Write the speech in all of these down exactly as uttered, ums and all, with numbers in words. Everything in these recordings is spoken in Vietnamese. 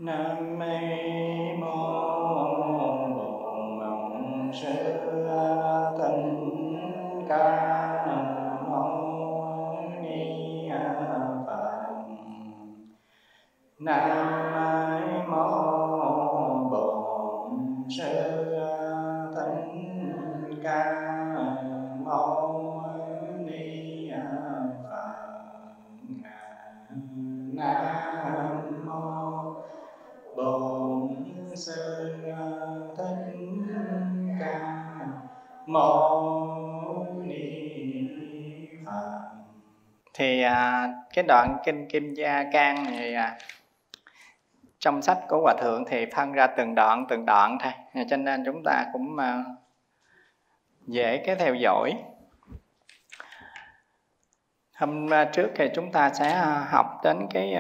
Nam mô Bổn Sư Thích Ca Mâu Ni Phật. Nam mô Bổn Sư Thích Ca Mâu Ni Phật. Nam mô Bổn Sư Thích Ca Mâu Ni Phật. Thì à, cái đoạn kinh Kim Gia Can này à, trong sách của Hòa Thượng thì phân ra từng đoạn từng đoạn thôi, cho nên chúng ta cũng à, dễ cái theo dõi. Hôm trước thì chúng ta sẽ học đến cái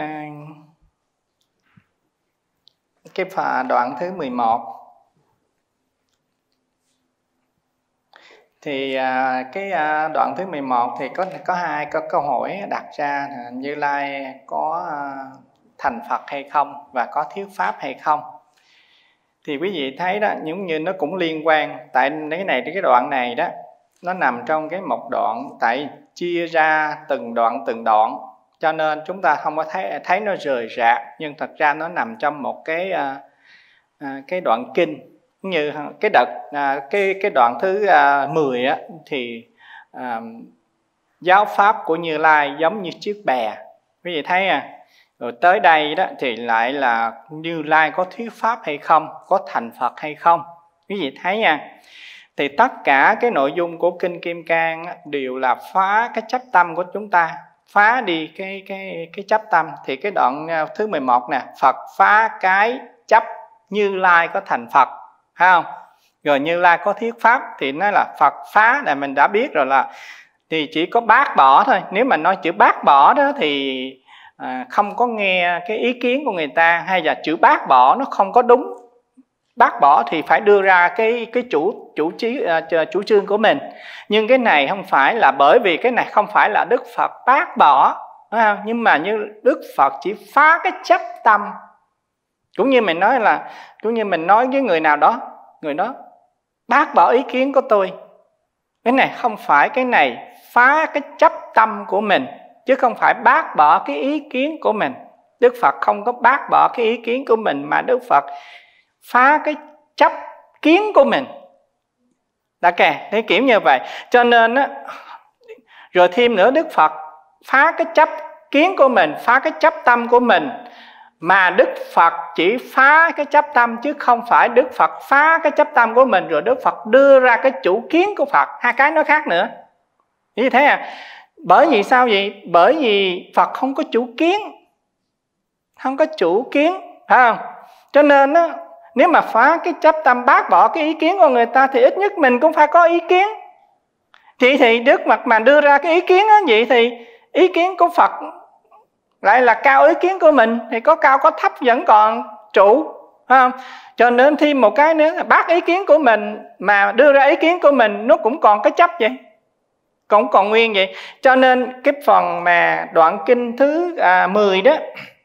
cái đoạn thứ mười một. Thì cái đoạn thứ mười một thì có có hai có câu hỏi đặt ra: Như Lai có thành Phật hay không và có thuyết pháp hay không? Thì quý vị thấy đó, giống như nó cũng liên quan. Tại cái này cái đoạn này đó nó nằm trong cái một đoạn, tại chia ra từng đoạn từng đoạn, cho nên chúng ta không có thấy thấy nó rời rạc, nhưng thật ra nó nằm trong một cái à, à, cái đoạn kinh. Như cái đợt à, cái cái đoạn thứ à, mười á, thì à, giáo pháp của Như Lai giống như chiếc bè, quý vị thấy à. Rồi tới đây đó thì lại là Như Lai có thuyết pháp hay không, có thành Phật hay không, quý vị thấy nha. Thì tất cả cái nội dung của kinh Kim Cang đều là phá cái chấp tâm của chúng ta, phá đi cái cái cái chấp tâm. Thì cái đoạn thứ mười một nè, Phật phá cái chấp Như Lai có thành Phật, phải không? Rồi Như Lai có thuyết pháp thì nói là Phật phá, là mình đã biết rồi, là thì chỉ có bác bỏ thôi. Nếu mà nói chữ bác bỏ đó thì à, không có nghe cái ý kiến của người ta, hay là chữ bác bỏ nó không có đúng. Bác bỏ thì phải đưa ra cái cái chủ chủ chí uh, chủ trương của mình. Nhưng cái này không phải, là bởi vì cái này không phải là Đức Phật bác bỏ, đúng không? Nhưng mà như Đức Phật chỉ phá cái chấp tâm. Cũng như mình nói là cũng như mình nói với người nào đó, người đó bác bỏ ý kiến của tôi. Cái này không phải, cái này phá cái chấp tâm của mình, chứ không phải bác bỏ cái ý kiến của mình. Đức Phật không có bác bỏ cái ý kiến của mình, mà Đức Phật phá cái chấp kiến của mình. Đã kể, thế kiểu như vậy. Cho nên á, rồi thêm nữa, Đức Phật phá cái chấp kiến của mình, phá cái chấp tâm của mình. Mà Đức Phật chỉ phá cái chấp tâm, chứ không phải Đức Phật phá cái chấp tâm của mình rồi Đức Phật đưa ra cái chủ kiến của Phật. Hai cái nó khác nữa. Như thế à? Bởi vì sao vậy? Bởi vì Phật không có chủ kiến, không có chủ kiến, phải không? Cho nên á, nếu mà phá cái chấp tâm, bác bỏ cái ý kiến của người ta, thì ít nhất mình cũng phải có ý kiến. Thì, thì Đức Phật mà đưa ra cái ý kiến á, vậy thì ý kiến của Phật lại là cao ý kiến của mình, thì có cao có thấp vẫn còn trụ, không? Cho nên thêm một cái nữa là bác ý kiến của mình mà đưa ra ý kiến của mình, nó cũng còn cái chấp vậy, cũng còn nguyên vậy. Cho nên cái phần mà đoạn kinh thứ à, mười đó,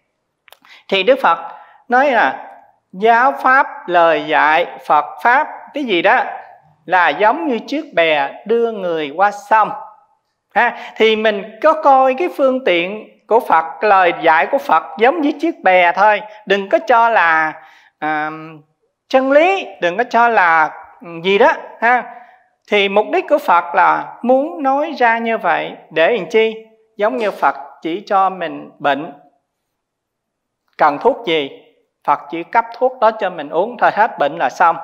thì Đức Phật nói là giáo pháp, lời dạy Phật pháp, cái gì đó là giống như chiếc bè đưa người qua sông. Ha, thì mình có coi cái phương tiện của Phật, lời dạy của Phật giống như chiếc bè thôi. Đừng có cho là à, chân lý, đừng có cho là gì đó. Ha. Thì mục đích của Phật là muốn nói ra như vậy để làm chi? Giống như Phật chỉ cho mình bệnh, cần thuốc gì, Phật chỉ cấp thuốc đó cho mình uống thôi, hết bệnh là xong.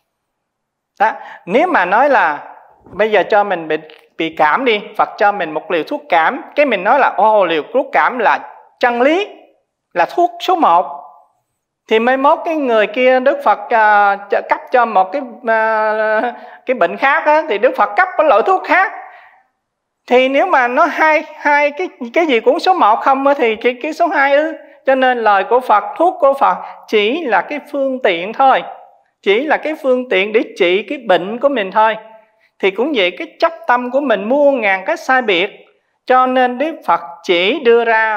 Đó. Nếu mà nói là bây giờ cho mình bị, bị cảm đi, Phật cho mình một liều thuốc cảm, cái mình nói là ô liều thuốc cảm là chân lý, là thuốc số một. Thì mấy mốt cái người kia Đức Phật uh, cấp cho một cái uh, cái bệnh khác á, thì Đức Phật cấp cái loại thuốc khác. Thì nếu mà nó hai hai cái cái gì cũng số một không á, thì cái, cái số hai ư. Cho nên lời của Phật, thuốc của Phật chỉ là cái phương tiện thôi, chỉ là cái phương tiện để trị cái bệnh của mình thôi. Thì cũng vậy, cái chấp tâm của mình muôn ngàn cách sai biệt, cho nên Đức Phật chỉ đưa ra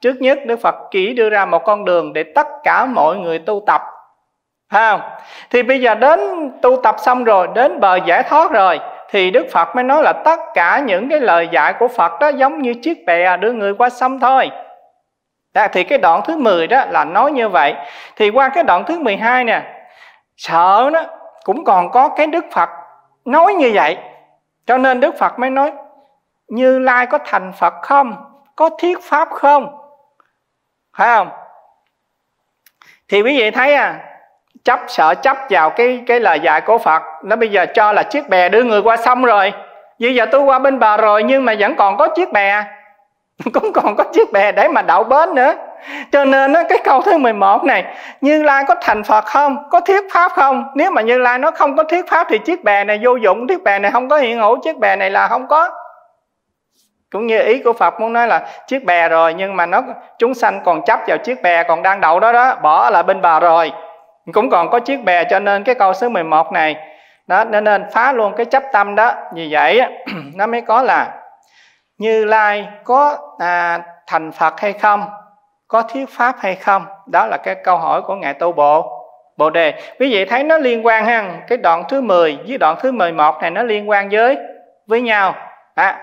trước nhất Đức Phật chỉ đưa ra một con đường để tất cả mọi người tu tập, phải không? Thì bây giờ đến tu tập xong rồi, đến bờ giải thoát rồi, thì Đức Phật mới nói là tất cả những cái lời dạy của Phật đó giống như chiếc bè đưa người qua sông thôi. Đó, thì cái đoạn thứ mười đó là nói như vậy. Thì qua cái đoạn thứ mười hai nè, sợ đó cũng còn có cái Đức Phật nói như vậy, cho nên Đức Phật mới nói Như Lai có thành Phật không? Có thuyết pháp không? Phải không? Thì quý vị thấy à, chấp sợ chấp vào cái cái lời dạy của Phật, nó bây giờ cho là chiếc bè đưa người qua sông rồi. Bây giờ tôi qua bên bờ rồi nhưng mà vẫn còn có chiếc bè, cũng còn có chiếc bè để mà đậu bến nữa. Cho nên đó, cái câu thứ mười một này, Như Lai có thành Phật không? Có thuyết pháp không? Nếu mà Như Lai nó không có thuyết pháp thì chiếc bè này vô dụng, chiếc bè này không có hiện hữu, chiếc bè này là không có. Cũng như ý của Phật muốn nói là chiếc bè rồi nhưng mà nó chúng sanh còn chấp vào chiếc bè còn đang đậu đó đó, bỏ lại bên bờ rồi, cũng còn có chiếc bè. Cho nên cái câu số mười một này đó, nên phá luôn cái chấp tâm đó. Vì vậy nó mới có là Như Lai có à, thành Phật hay không? Có thuyết pháp hay không? Đó là cái câu hỏi của Ngài Tu Bộ Bồ Đề. Quý vị thấy nó liên quan ha, cái đoạn thứ mười với đoạn thứ mười một này nó liên quan với với nhau. À,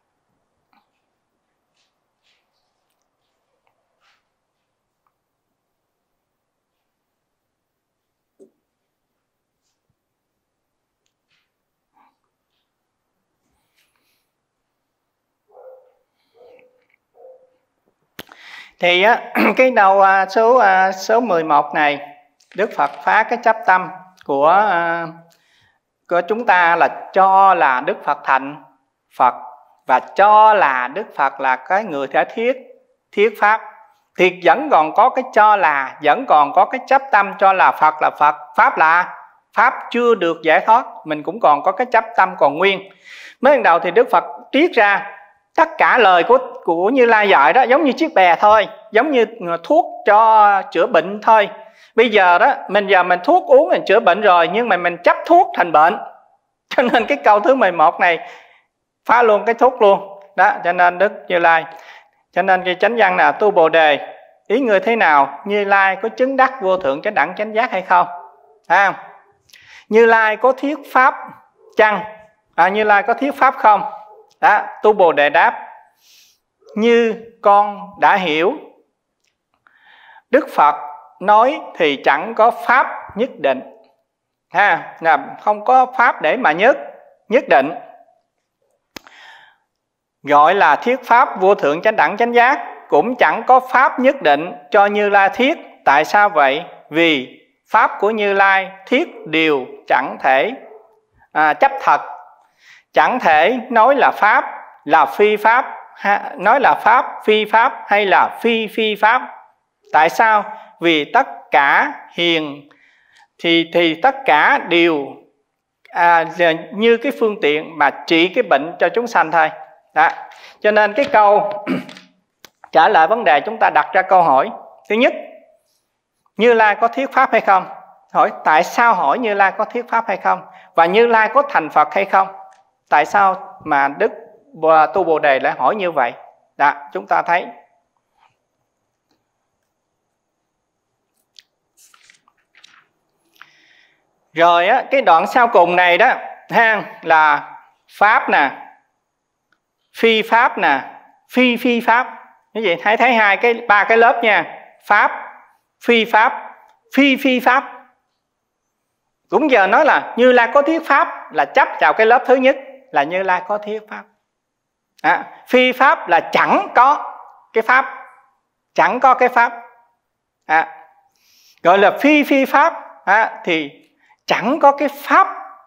thì á, cái đầu số số mười một này, Đức Phật phá cái chấp tâm của của chúng ta là cho là Đức Phật thành Phật và cho là Đức Phật là cái người thể thiết thiết pháp. Thì vẫn còn có cái cho là, vẫn còn có cái chấp tâm cho là Phật là Phật, pháp là pháp chưa được giải thoát, mình cũng còn có cái chấp tâm còn nguyên. Mới ban đầu thì Đức Phật triết ra tất cả lời của của Như Lai dạy đó giống như chiếc bè thôi, giống như thuốc cho chữa bệnh thôi. Bây giờ đó mình giờ mình thuốc uống mình chữa bệnh rồi, nhưng mà mình chấp thuốc thành bệnh. Cho nên cái câu thứ mười một này phá luôn cái thuốc luôn đó. Cho nên Đức Như Lai, cho nên cái chánh văn là Tu Bồ Đề, ý người thế nào? Như Lai có chứng đắc vô thượng chánh đẳng chánh giác hay không? À, Như Lai có thuyết pháp chăng? À, Như Lai có thuyết pháp không? Đó, Tu Bồ Đề đáp: như con đã hiểu, Đức Phật nói thì chẳng có pháp nhất định, ha, là không có pháp để mà nhất nhất định, gọi là thuyết pháp vô thượng chánh đẳng chánh giác, cũng chẳng có pháp nhất định cho Như Lai thuyết. Tại sao vậy? Vì pháp của Như Lai thuyết đều chẳng thể à, chấp thật, chẳng thể nói là pháp là phi pháp, ha, nói là pháp phi pháp hay là phi phi pháp. Tại sao? Vì tất cả hiền thì thì tất cả đều à, như cái phương tiện mà trị cái bệnh cho chúng sanh thôi. Đó. Cho nên cái câu trả lời vấn đề chúng ta đặt ra câu hỏi thứ nhất, Như Lai có thuyết pháp hay không? Hỏi tại sao hỏi Như Lai có thuyết pháp hay không? Và Như Lai có thành Phật hay không? Tại sao mà Đức Tu Bồ Đề lại hỏi như vậy? Đó, chúng ta thấy rồi á, cái đoạn sau cùng này đó ha, là pháp nè, phi pháp nè, phi phi pháp. Cái gì? Thấy thấy hai cái ba cái lớp nha. Pháp, phi pháp, phi phi pháp. Cũng giờ nói là Như Lai có thuyết pháp là chấp vào cái lớp thứ nhất là Như Lai có thuyết pháp. À, phi pháp là chẳng có cái pháp, chẳng có cái pháp. À, gọi là phi phi pháp à, thì chẳng có cái pháp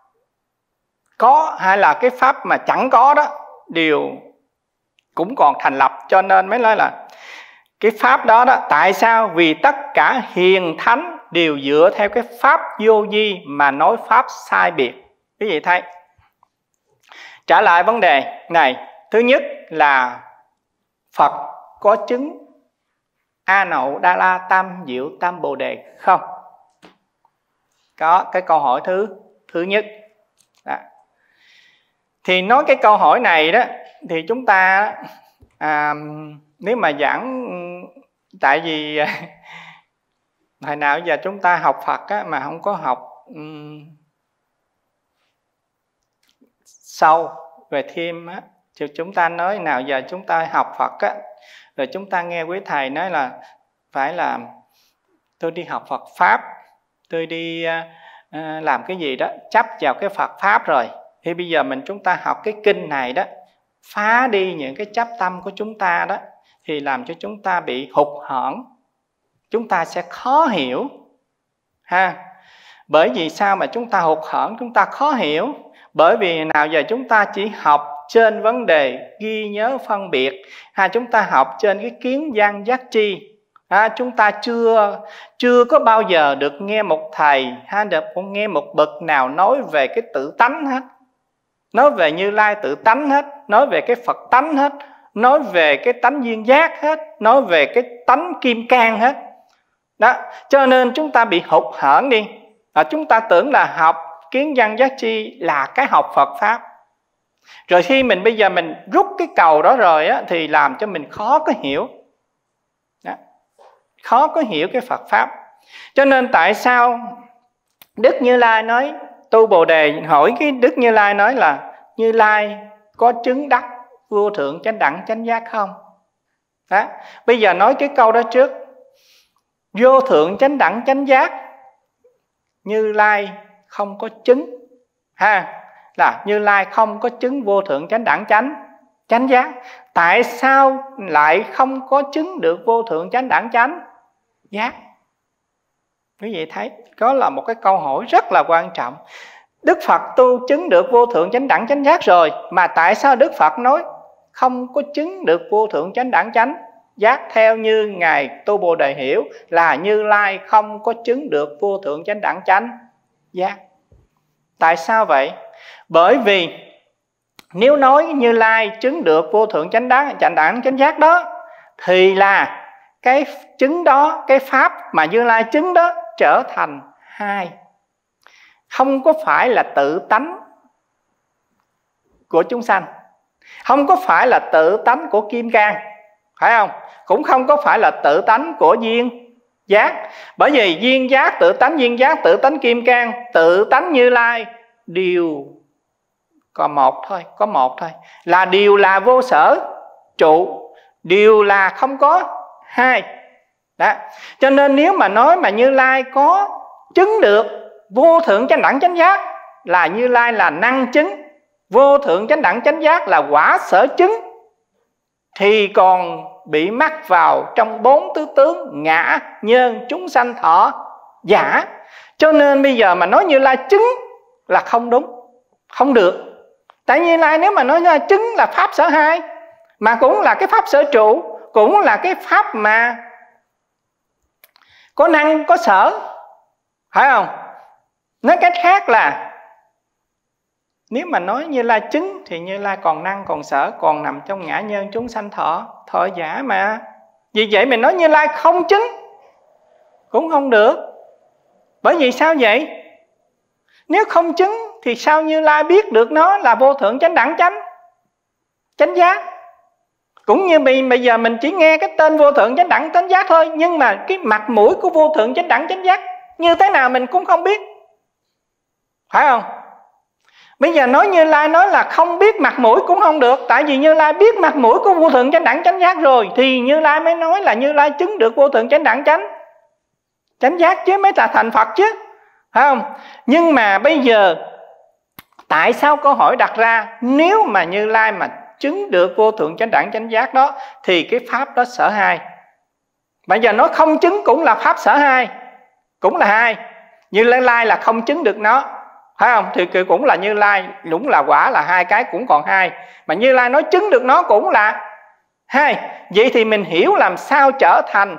có hay là cái pháp mà chẳng có đó đều cũng còn thành lập. Cho nên mới nói là cái pháp đó đó, tại sao? Vì tất cả hiền thánh đều dựa theo cái pháp vô vi mà nói pháp sai biệt. Quý vị thấy, trả lại vấn đề này, thứ nhất là Phật có chứng A Nậu Đa La Tam Diệu Tam Bồ Đề không? Có cái câu hỏi thứ thứ nhất. Đó. Thì nói cái câu hỏi này đó thì chúng ta à, nếu mà giảng Tại vì hồi nào giờ chúng ta học Phật á, mà không có học um, sâu về thêm á, thì chúng ta nói nào giờ chúng ta học Phật á, rồi chúng ta nghe quý thầy nói là phải là tôi đi học Phật Pháp, tôi đi uh, uh, làm cái gì đó chấp vào cái Phật Pháp rồi, thì bây giờ mình chúng ta học cái kinh này đó, phá đi những cái chấp tâm của chúng ta đó, thì làm cho chúng ta bị hụt hẫng, chúng ta sẽ khó hiểu ha. Bởi vì sao mà chúng ta hụt hẫng, chúng ta khó hiểu? Bởi vì nào giờ chúng ta chỉ học trên vấn đề ghi nhớ phân biệt, ha, chúng ta học trên cái kiến văn giác tri, ha, chúng ta chưa chưa có bao giờ được nghe một thầy, ha, được nghe một bậc nào nói về cái tự tánh hết, nói về Như Lai tự tánh hết, nói về cái Phật tánh hết, nói về cái tánh duyên giác hết, nói về cái tánh kim cang hết đó. Cho nên chúng ta bị hụt hẫng đi, à, chúng ta tưởng là học kiến văn giác tri là cái học Phật Pháp. Rồi khi mình bây giờ mình rút cái cầu đó rồi á, thì làm cho mình khó có hiểu đó. Khó có hiểu cái Phật Pháp. Cho nên tại sao Đức Như Lai nói, tu Bồ Đề hỏi cái Đức Như Lai nói là Như Lai có chứng đắc vô thượng chánh đẳng chánh giác không? Đó. Bây giờ nói cái câu đó trước. Vô thượng chánh đẳng chánh giác Như Lai không có chứng, ha, là Như Lai không có chứng vô thượng chánh đẳng chánh chánh giác. Tại sao lại không có chứng được vô thượng chánh đẳng chánh giác? Quý vị thấy đó là một cái câu hỏi rất là quan trọng. Đức Phật tu chứng được vô thượng chánh đẳng chánh giác rồi, mà tại sao Đức Phật nói không có chứng được vô thượng chánh đẳng chánh giác? Theo như Ngài Tu Bồ Đề hiểu là Như Lai không có chứng được vô thượng chánh đẳng chánh giác. Tại sao vậy? Bởi vì nếu nói Như Lai chứng được vô thượng chánh đẳng chánh đẳng chánh giác đó, thì là cái chứng đó, cái pháp mà Như Lai chứng đó trở thành hai, không có phải là tự tánh của chúng sanh, không có phải là tự tánh của kim cang, phải không? Cũng không có phải là tự tánh của duyên giác. Bởi vì duyên giác, tự tánh duyên giác, tự tánh kim cang, tự tánh Như Lai đều có một thôi, có một thôi, là đều là vô sở trụ, đều là không có hai đó. Cho nên nếu mà nói mà Như Lai có chứng được vô thượng chánh đẳng chánh giác, là Như Lai là năng chứng, vô thượng chánh đẳng chánh giác là quả sở chứng, thì còn bị mắc vào trong bốn tứ tướng ngã nhân chúng sanh thọ giả. Cho nên bây giờ mà nói Như Lai chứng là không đúng, không được. Tại Như Lai nếu mà nói là chứng là pháp sở hai, mà cũng là cái pháp sở trụ, cũng là cái pháp mà có năng có sở, phải không? Nói cách khác là nếu mà nói Như Lai chứng thì Như Lai còn năng còn sở, còn nằm trong ngã nhân chúng sanh thọ thọ giả mà. Vì vậy mình nói Như Lai không chứng cũng không được. Bởi vì sao vậy? Nếu không chứng thì sao Như Lai biết được nó là vô thượng chánh đẳng chánh chánh giác? Cũng như bây giờ mình chỉ nghe cái tên vô thượng chánh đẳng chánh giác thôi, nhưng mà cái mặt mũi của vô thượng chánh đẳng chánh giác như thế nào mình cũng không biết, phải không? Bây giờ nói Như Lai nói là không biết mặt mũi cũng không được. Tại vì Như Lai biết mặt mũi của vô thượng chánh đẳng chánh giác rồi, thì Như Lai mới nói là Như Lai chứng được vô thượng chánh đẳng chánh chánh giác chứ, mới là thành Phật chứ, phải không? Nhưng mà bây giờ tại sao câu hỏi đặt ra, nếu mà Như Lai mà chứng được vô thượng chánh đẳng chánh giác đó, thì cái pháp đó sở hai. Bây giờ nói không chứng cũng là pháp sở hai, cũng là hai. Như Lai là không chứng được nó, phải không? Thì cũng là Như Lai, cũng là quả, là hai cái cũng còn hai. Mà Như Lai nói chứng được nó cũng là hai. Vậy thì mình hiểu làm sao trở thành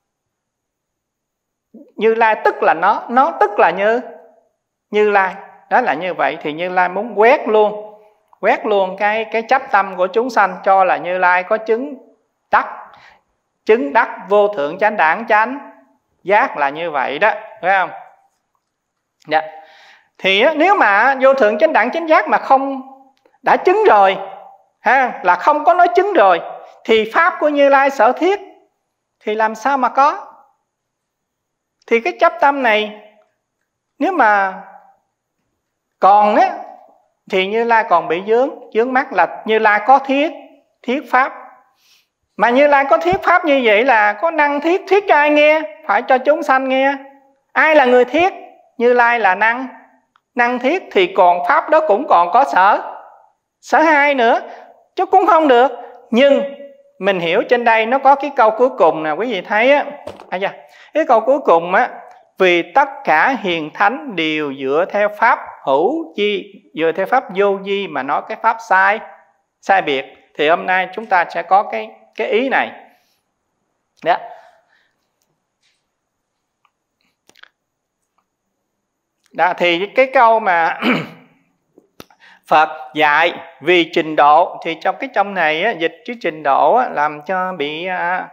Như Lai tức là nó, nó tức là Như Như Lai. Đó là như vậy. Thì Như Lai muốn quét luôn Quét luôn cái, cái chấp tâm của chúng sanh, cho là Như Lai có chứng đắc Chứng đắc vô thượng chánh đẳng chánh giác là như vậy đó, phải không? Dạ. Thì nếu mà vô thượng chánh đẳng chánh giác mà không đã chứng rồi, ha, là không có nói chứng rồi, thì pháp của Như Lai sở thiết thì làm sao mà có? Thì cái chấp tâm này nếu mà còn á thì Như Lai còn bị vướng vướng mắc, là Như Lai có thiết thiết pháp. Mà Như Lai có thiết pháp như vậy là có năng thiết, thiết cho ai nghe? Phải cho chúng sanh nghe. Ai là người thiết? Như Lai là năng năng thiết, thì còn pháp đó cũng còn có sở sở hai nữa, chứ cũng không được. Nhưng mình hiểu trên đây nó có cái câu cuối cùng nè, quý vị thấy á, à dạ, cái câu cuối cùng á, vì tất cả hiền thánh đều dựa theo pháp hữu di, dựa theo pháp vô di mà nói cái pháp sai sai biệt. Thì hôm nay chúng ta sẽ có cái cái ý này đó. Đó thì cái câu mà Phật dạy vì trình độ, thì trong cái trong này á, dịch chữ trình độ á, làm cho bị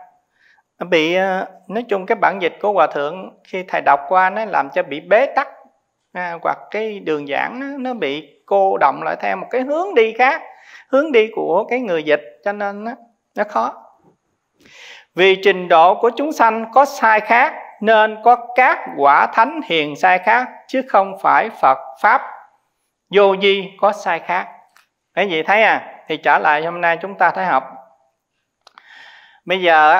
bị nói chung cái bản dịch của Hòa Thượng khi thầy đọc qua nó làm cho bị bế tắc, à, hoặc cái đường giảng nó, nó bị cô động lại theo một cái hướng đi khác, hướng đi của cái người dịch, cho nên nó, nó khó. Vì trình độ của chúng sanh có sai khác nên có các quả thánh hiền sai khác, chứ không phải Phật Pháp vô vi có sai khác. Cái gì thấy à? Thì trở lại hôm nay chúng ta thấy học. Bây giờ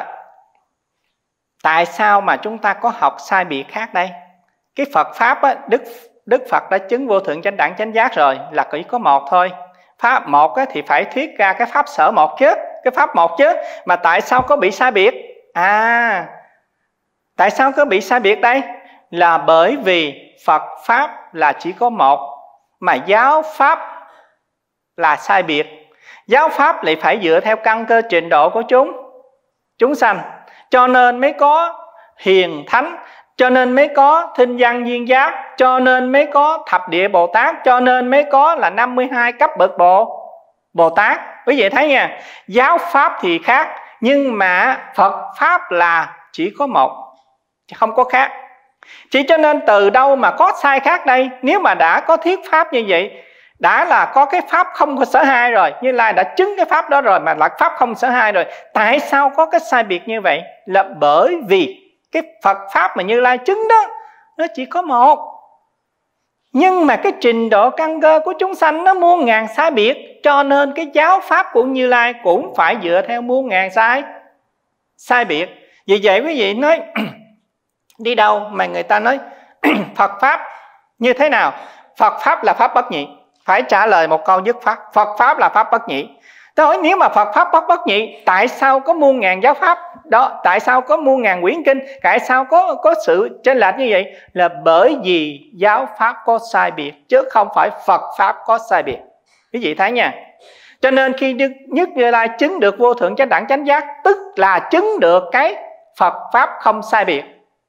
tại sao mà chúng ta có học sai biệt khác đây? Cái Phật Pháp á, Đức Đức Phật đã chứng vô thượng chánh đẳng chánh giác rồi, là chỉ có một thôi. Pháp một á, thì phải thuyết ra cái pháp sở một chứ, cái pháp một chứ. Mà tại sao có bị sai biệt? À, tại sao có bị sai biệt đây? Là bởi vì Phật Pháp là chỉ có một, mà giáo Pháp là sai biệt. Giáo Pháp lại phải dựa theo căn cơ trình độ của chúng chúng sanh, cho nên mới có hiền thánh, cho nên mới có thinh văn duyên giác, cho nên mới có thập địa Bồ Tát, cho nên mới có là năm mươi hai cấp bậc Bồ Bồ Tát. Quý vị thấy nha, giáo Pháp thì khác, nhưng mà Phật Pháp là chỉ có một, không có khác. Chỉ cho nên từ đâu mà có sai khác đây? Nếu mà đã có thiết Pháp như vậy, đã là có cái Pháp không có sở hai rồi, Như Lai đã chứng cái Pháp đó rồi, mà là Pháp không sở hai rồi, tại sao có cái sai biệt như vậy? Là bởi vì cái Phật Pháp mà Như Lai chứng đó, nó chỉ có một, nhưng mà cái trình độ căn cơ của chúng sanh nó muôn ngàn sai biệt, cho nên cái giáo Pháp của Như Lai cũng phải dựa theo muôn ngàn sai sai biệt. Vì vậy quý vị nói đi đâu mà người ta nói Phật Pháp như thế nào? Phật Pháp là Pháp bất nhị. Phải trả lời một câu dứt khoát, Phật Pháp là Pháp bất nhị. Tôi hỏi nếu mà Phật Pháp bất bất nhị, tại sao có muôn ngàn giáo Pháp đó? Tại sao có muôn ngàn quyển kinh? Tại sao có, có sự chênh lệch như vậy? Là bởi vì giáo Pháp có sai biệt, chứ không phải Phật Pháp có sai biệt. Quý vị thấy nha. Cho nên khi Đức Nhất Như Lai chứng được vô thượng chánh đẳng chánh giác, tức là chứng được cái Phật Pháp không sai biệt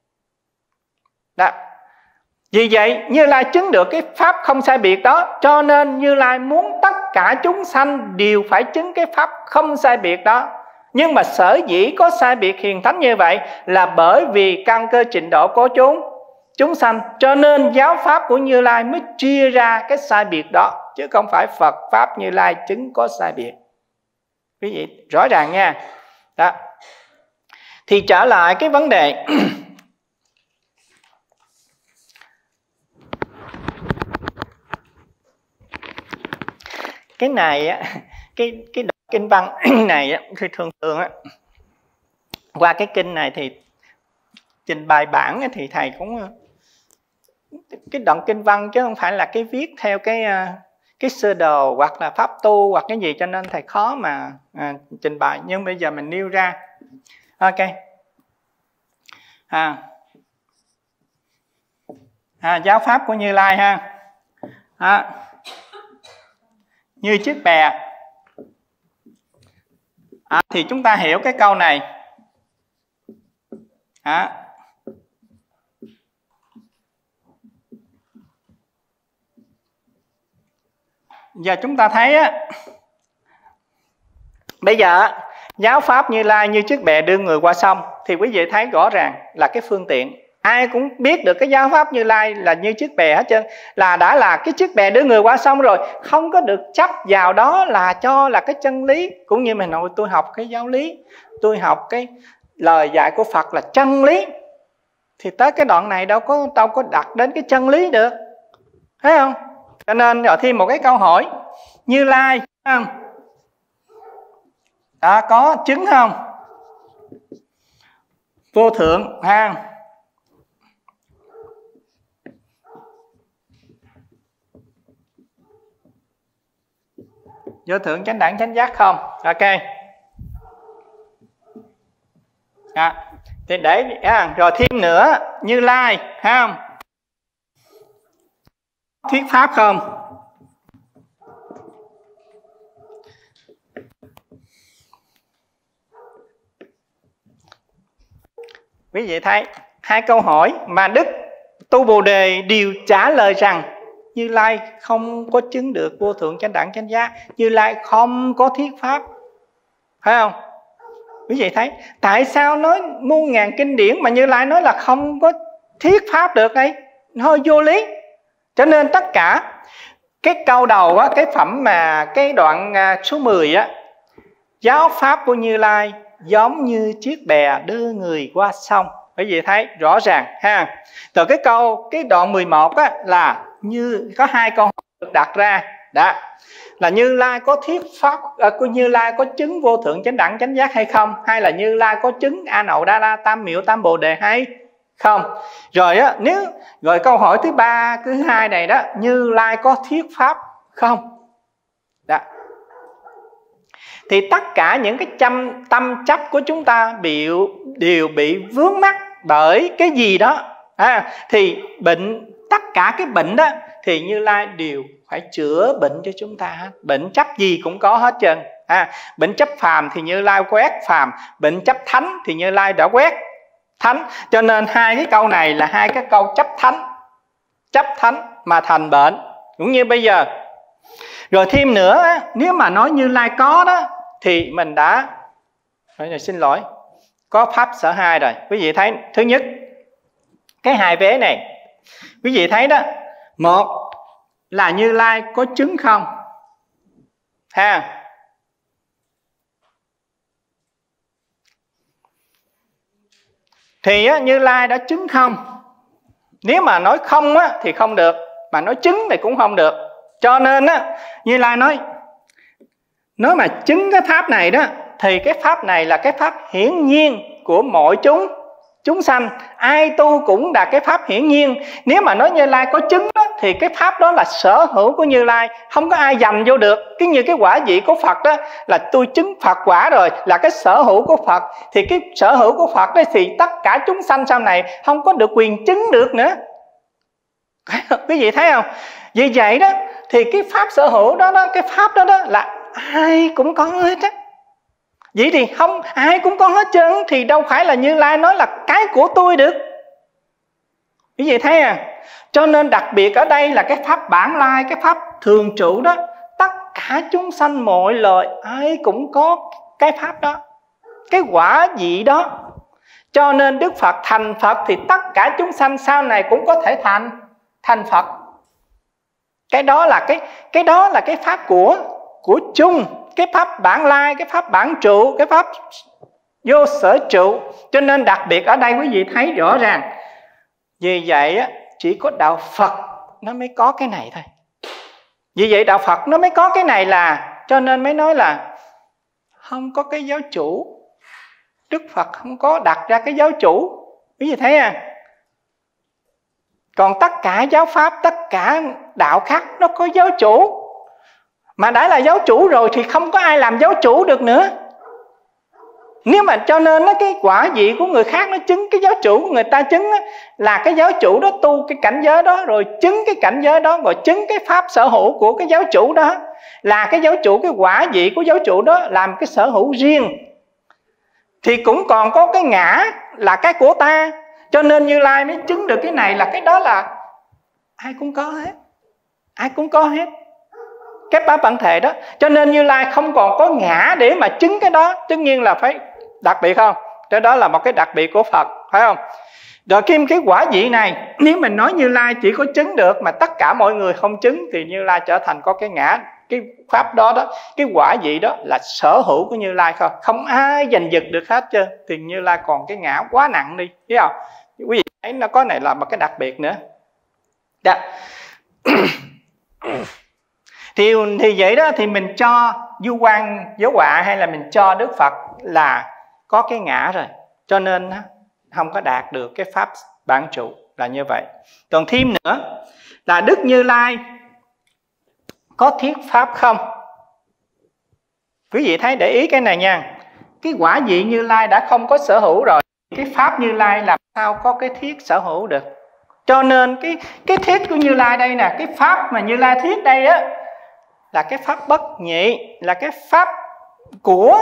đó. Vì vậy Như Lai chứng được cái Pháp không sai biệt đó, cho nên Như Lai muốn tất cả chúng sanh đều phải chứng cái Pháp không sai biệt đó. Nhưng mà sở dĩ có sai biệt hiền thánh như vậy là bởi vì căn cơ trình độ của chúng chúng sanh, cho nên giáo Pháp của Như Lai mới chia ra cái sai biệt đó, chứ không phải Phật Pháp Như Lai chứng có sai biệt. Quý vị rõ ràng nha đó. Thì trở lại cái vấn đề cái này á, cái cái đoạn kinh văn này á, thì thường thường á, qua cái kinh này thì trình bày bản thì thầy cũng cái đoạn kinh văn, chứ không phải là cái viết theo cái cái sơ đồ hoặc là pháp tu hoặc cái gì, cho nên thầy khó mà à, trình bày. Nhưng bây giờ mình nêu ra. Ok. À, à giáo Pháp của Như Lai ha. À, như chiếc bè. À, thì chúng ta hiểu cái câu này. À, giờ chúng ta thấy á, bây giờ giáo Pháp Như Lai như chiếc bè đưa người qua sông, thì quý vị thấy rõ ràng là cái phương tiện. Ai cũng biết được cái giáo Pháp Như Lai là như chiếc bè hết trơn, là đã là cái chiếc bè đưa người qua sông rồi, không có được chấp vào đó là cho là cái chân lý. Cũng như mình nói tôi học cái giáo lý, tôi học cái lời dạy của Phật là chân lý, thì tới cái đoạn này đâu có đâu có đặt đến cái chân lý được, thấy không? Cho nên rồi thêm một cái câu hỏi: Như Lai không? Đã có chứng không? Vô thượng ha, vô thượng chánh đẳng chánh giác không? Ok. À, thì để à, rồi thêm nữa, Như Lai ha, thuyết pháp không? Quý vị thấy hai câu hỏi mà Đức Tu Bồ Đề đều trả lời rằng Như Lai không có chứng được vô thượng chánh đẳng chánh giác, Như Lai không có thuyết pháp, phải không? Quý vị thấy tại sao nói muôn ngàn kinh điển mà Như Lai nói là không có thuyết pháp được ấy, hơi vô lý. Cho nên tất cả cái câu đầu á, cái phẩm mà cái đoạn số mười á, giáo pháp của Như Lai giống như chiếc bè đưa người qua sông. Quý vị thấy rõ ràng ha. Từ cái câu cái đoạn mười một á, là như có hai câu hỏi được đặt ra đó, là Như Lai có thuyết pháp, à, của Như Lai có chứng vô thượng chánh đẳng chánh giác hay không, hay là Như Lai có chứng A Nậu Đa La Tam Miệu Tam Bồ Đề hay không. Rồi á, nếu rồi câu hỏi thứ ba thứ hai này đó, Như Lai có thuyết pháp không đó, thì tất cả những cái chăm, tâm chấp của chúng ta bị, đều bị vướng mắc bởi cái gì đó à, thì bệnh, tất cả cái bệnh đó thì Như Lai đều phải chữa bệnh cho chúng ta hết. Bệnh chấp gì cũng có hết trơn à, bệnh chấp phàm thì Như Lai quét phàm, bệnh chấp thánh thì Như Lai đã quét thánh. Cho nên hai cái câu này là hai cái câu chấp thánh, chấp thánh mà thành bệnh, cũng như bây giờ. Rồi thêm nữa, nếu mà nói Như Lai có đó thì mình đã, rồi xin lỗi, có pháp sở hai rồi. Quý vị thấy thứ nhất, cái hai vế này, quý vị thấy đó, một là Như Lai có chứng không ha, thì á, Như Lai đã chứng không. Nếu mà nói không á, thì không được, mà nói chứng thì cũng không được. Cho nên á, Như Lai nói, nếu mà chứng cái pháp này đó, thì cái pháp này là cái pháp hiển nhiên của mọi chúng chúng sanh, ai tu cũng đạt cái pháp hiển nhiên. Nếu mà nói Như Lai có chứng đó, thì cái pháp đó là sở hữu của Như Lai, không có ai giành vô được. Cái như cái quả vị của Phật đó, là tôi chứng Phật quả rồi, là cái sở hữu của Phật. Thì cái sở hữu của Phật đó thì tất cả chúng sanh sau này không có được quyền chứng được nữa. Quý vị thấy không? Vì vậy đó, thì cái pháp sở hữu đó, đó cái pháp đó, đó là ai cũng có hết á. Vậy thì không, ai cũng có hết trơn, thì đâu phải là Như Lai nói là cái của tôi được. Quý vị thấy à? Cho nên đặc biệt ở đây là cái pháp bản lai, cái pháp thường trụ đó, tất cả chúng sanh mọi loài ai cũng có cái pháp đó, cái quả vị đó. Cho nên Đức Phật thành Phật thì tất cả chúng sanh sau này cũng có thể thành thành Phật. Cái đó là cái cái đó là cái pháp của của chung, cái pháp bản lai, cái pháp bản trụ, cái pháp vô sở trụ. Cho nên đặc biệt ở đây quý vị thấy rõ ràng. Vì vậy á, chỉ có đạo Phật nó mới có cái này thôi. Vì vậy đạo Phật nó mới có cái này, là cho nên mới nói là không có cái giáo chủ. Đức Phật không có đặt ra cái giáo chủ. Quý vị thấy à? Còn tất cả giáo pháp, tất cả đạo khác nó có giáo chủ. Mà đã là giáo chủ rồi thì không có ai làm giáo chủ được nữa. Nếu mà cho nên nó cái quả vị của người khác nó chứng cái giáo chủ của người ta chứng đó, là cái giáo chủ đó tu cái cảnh giới đó, rồi chứng cái cảnh giới đó, rồi chứng cái pháp sở hữu của cái giáo chủ đó, là cái giáo chủ, cái quả vị của giáo chủ đó làm cái sở hữu riêng, thì cũng còn có cái ngã là cái của ta. Cho nên Như Lai mới chứng được cái này, là cái đó là ai cũng có hết, ai cũng có hết cái bá bản thể đó. Cho nên Như Lai không còn có ngã để mà chứng cái đó. Tất nhiên là phải đặc biệt không? Cái đó là một cái đặc biệt của Phật, phải không? Rồi kim cái quả vị này, nếu mình nói Như Lai chỉ có chứng được mà tất cả mọi người không chứng, thì Như Lai trở thành có cái ngã cái pháp đó đó, cái quả vị đó là sở hữu của Như Lai không, không ai giành giật được hết trơn. Thì Như Lai còn cái ngã quá nặng đi, biết không? Quý vị thấy nó có này là một cái đặc biệt nữa. Đó. thì thì vậy đó, thì mình cho Du Quan Giáo Họa hay là mình cho Đức Phật là có cái ngã rồi, cho nên không có đạt được cái pháp bản trụ, là như vậy. Còn thêm nữa là Đức Như Lai có thiết pháp không? Quý vị thấy để ý cái này nha. Cái quả vị Như Lai đã không có sở hữu rồi, cái pháp Như Lai làm sao có cái thiết sở hữu được? Cho nên cái cái thiết của Như Lai đây nè, cái pháp mà Như Lai thiết đây á, là cái pháp bất nhị, là cái pháp của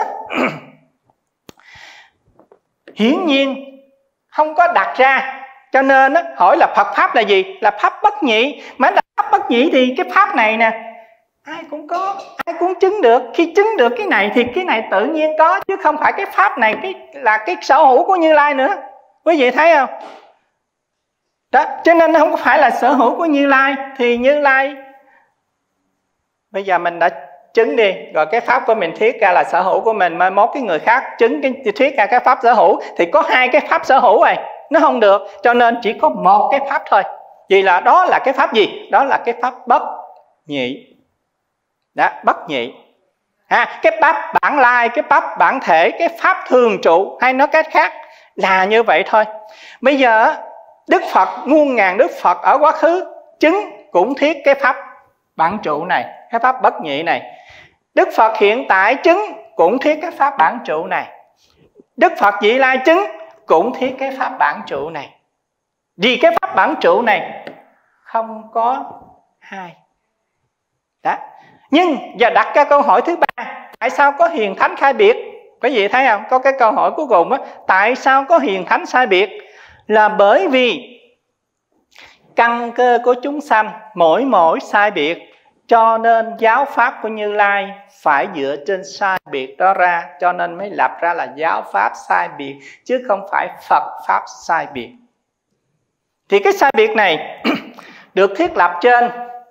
hiển nhiên, không có đặt ra. Cho nên á, hỏi là Phật pháp là gì? Là pháp bất nhị. Mà là pháp bất nhị thì cái pháp này nè, ai cũng có, ai cũng chứng được. Khi chứng được cái này thì cái này tự nhiên có, chứ không phải cái pháp này cái là cái sở hữu của Như Lai nữa. Quý vị thấy không? Đó, cho nên nó không phải là sở hữu của Như Lai. Thì Như Lai bây giờ mình đã chứng đi, rồi cái pháp của mình thiết ra là sở hữu của mình, mai mốt cái người khác chứng cái thiết ra cái pháp sở hữu thì có hai cái pháp sở hữu rồi, nó không được. Cho nên chỉ có một cái pháp thôi. Vì là đó là cái pháp gì? Đó là cái pháp bất nhị. Đó, bất nhị. À, cái pháp bản lai, cái pháp bản thể, cái pháp thường trụ, hay nói cách khác là như vậy thôi. Bây giờ Đức Phật, muôn ngàn Đức Phật ở quá khứ chứng cũng thiết cái pháp bản trụ này, cái pháp bất nhị này. Đức Phật hiện tại chứng cũng thiết cái pháp bản trụ này. Đức Phật vị lai chứng cũng thiết cái pháp bản trụ này. Vì cái pháp bản trụ này không có hai. Đó. Nhưng giờ đặt ra câu hỏi thứ ba, tại sao có hiền thánh khai biệt? Quý vị thấy không? Có cái câu hỏi cuối cùng á, tại sao có hiền thánh sai biệt? Là bởi vì căn cơ của chúng sanh mỗi mỗi sai biệt, cho nên giáo pháp của Như Lai phải dựa trên sai biệt đó ra, cho nên mới lập ra là giáo pháp sai biệt, chứ không phải Phật pháp sai biệt. Thì cái sai biệt này được thiết lập trên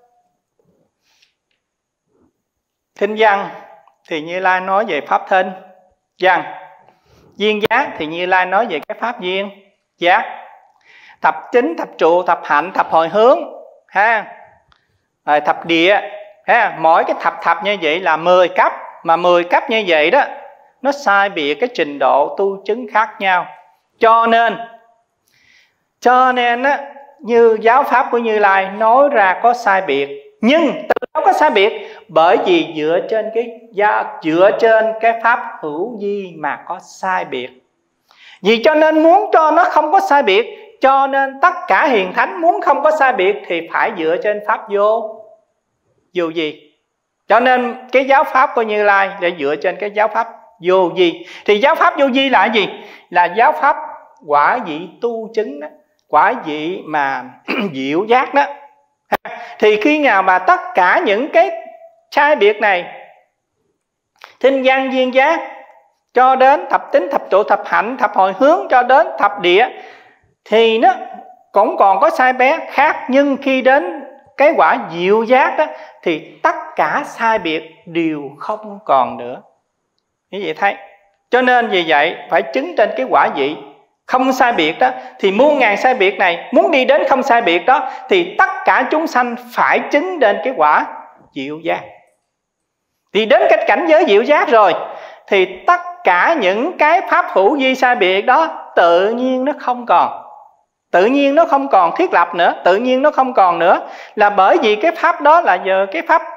thinh văn thì Như Lai nói về pháp thinh văn, duyên giác thì Như Lai nói về cái pháp duyên giác, thập chính, thập trụ, thập hạnh, thập hồi hướng ha, rồi thập địa ha. Mỗi cái thập thập như vậy là mười cấp, mà mười cấp như vậy đó nó sai biệt cái trình độ tu chứng khác nhau. Cho nên cho nên á, như giáo pháp của Như Lai nói ra có sai biệt, nhưng từ đó có sai biệt bởi vì dựa trên cái dựa trên cái pháp hữu vi mà có sai biệt. Vì cho nên muốn cho nó không có sai biệt, cho nên tất cả hiền thánh muốn không có sai biệt thì phải dựa trên pháp vô vô vi. Cho nên cái giáo pháp của Như Lai để dựa trên cái giáo pháp vô vi. Thì giáo pháp vô vi là gì? Là giáo pháp quả vị tu chứng đó, quả vị mà diệu giác đó. Thì khi nào mà tất cả những cái sai biệt này, thinh văn duyên giác cho đến thập tính, thập trụ, thập hạnh, thập hồi hướng cho đến thập địa, thì nó cũng còn có sai bé khác. Nhưng khi đến cái quả diệu giác đó thì tất cả sai biệt đều không còn nữa. Như vậy thấy. Cho nên vì vậy phải chứng trên cái quả vị không sai biệt đó. Thì muôn ngàn sai biệt này muốn đi đến không sai biệt đó, thì tất cả chúng sanh phải chứng đến cái quả diệu giác. Thì đến cái cảnh giới diệu giác rồi thì tất cả những cái pháp hữu vi sai biệt đó tự nhiên nó không còn. Tự nhiên nó không còn thiết lập nữa, tự nhiên nó không còn nữa. Là bởi vì cái pháp đó là giờ cái pháp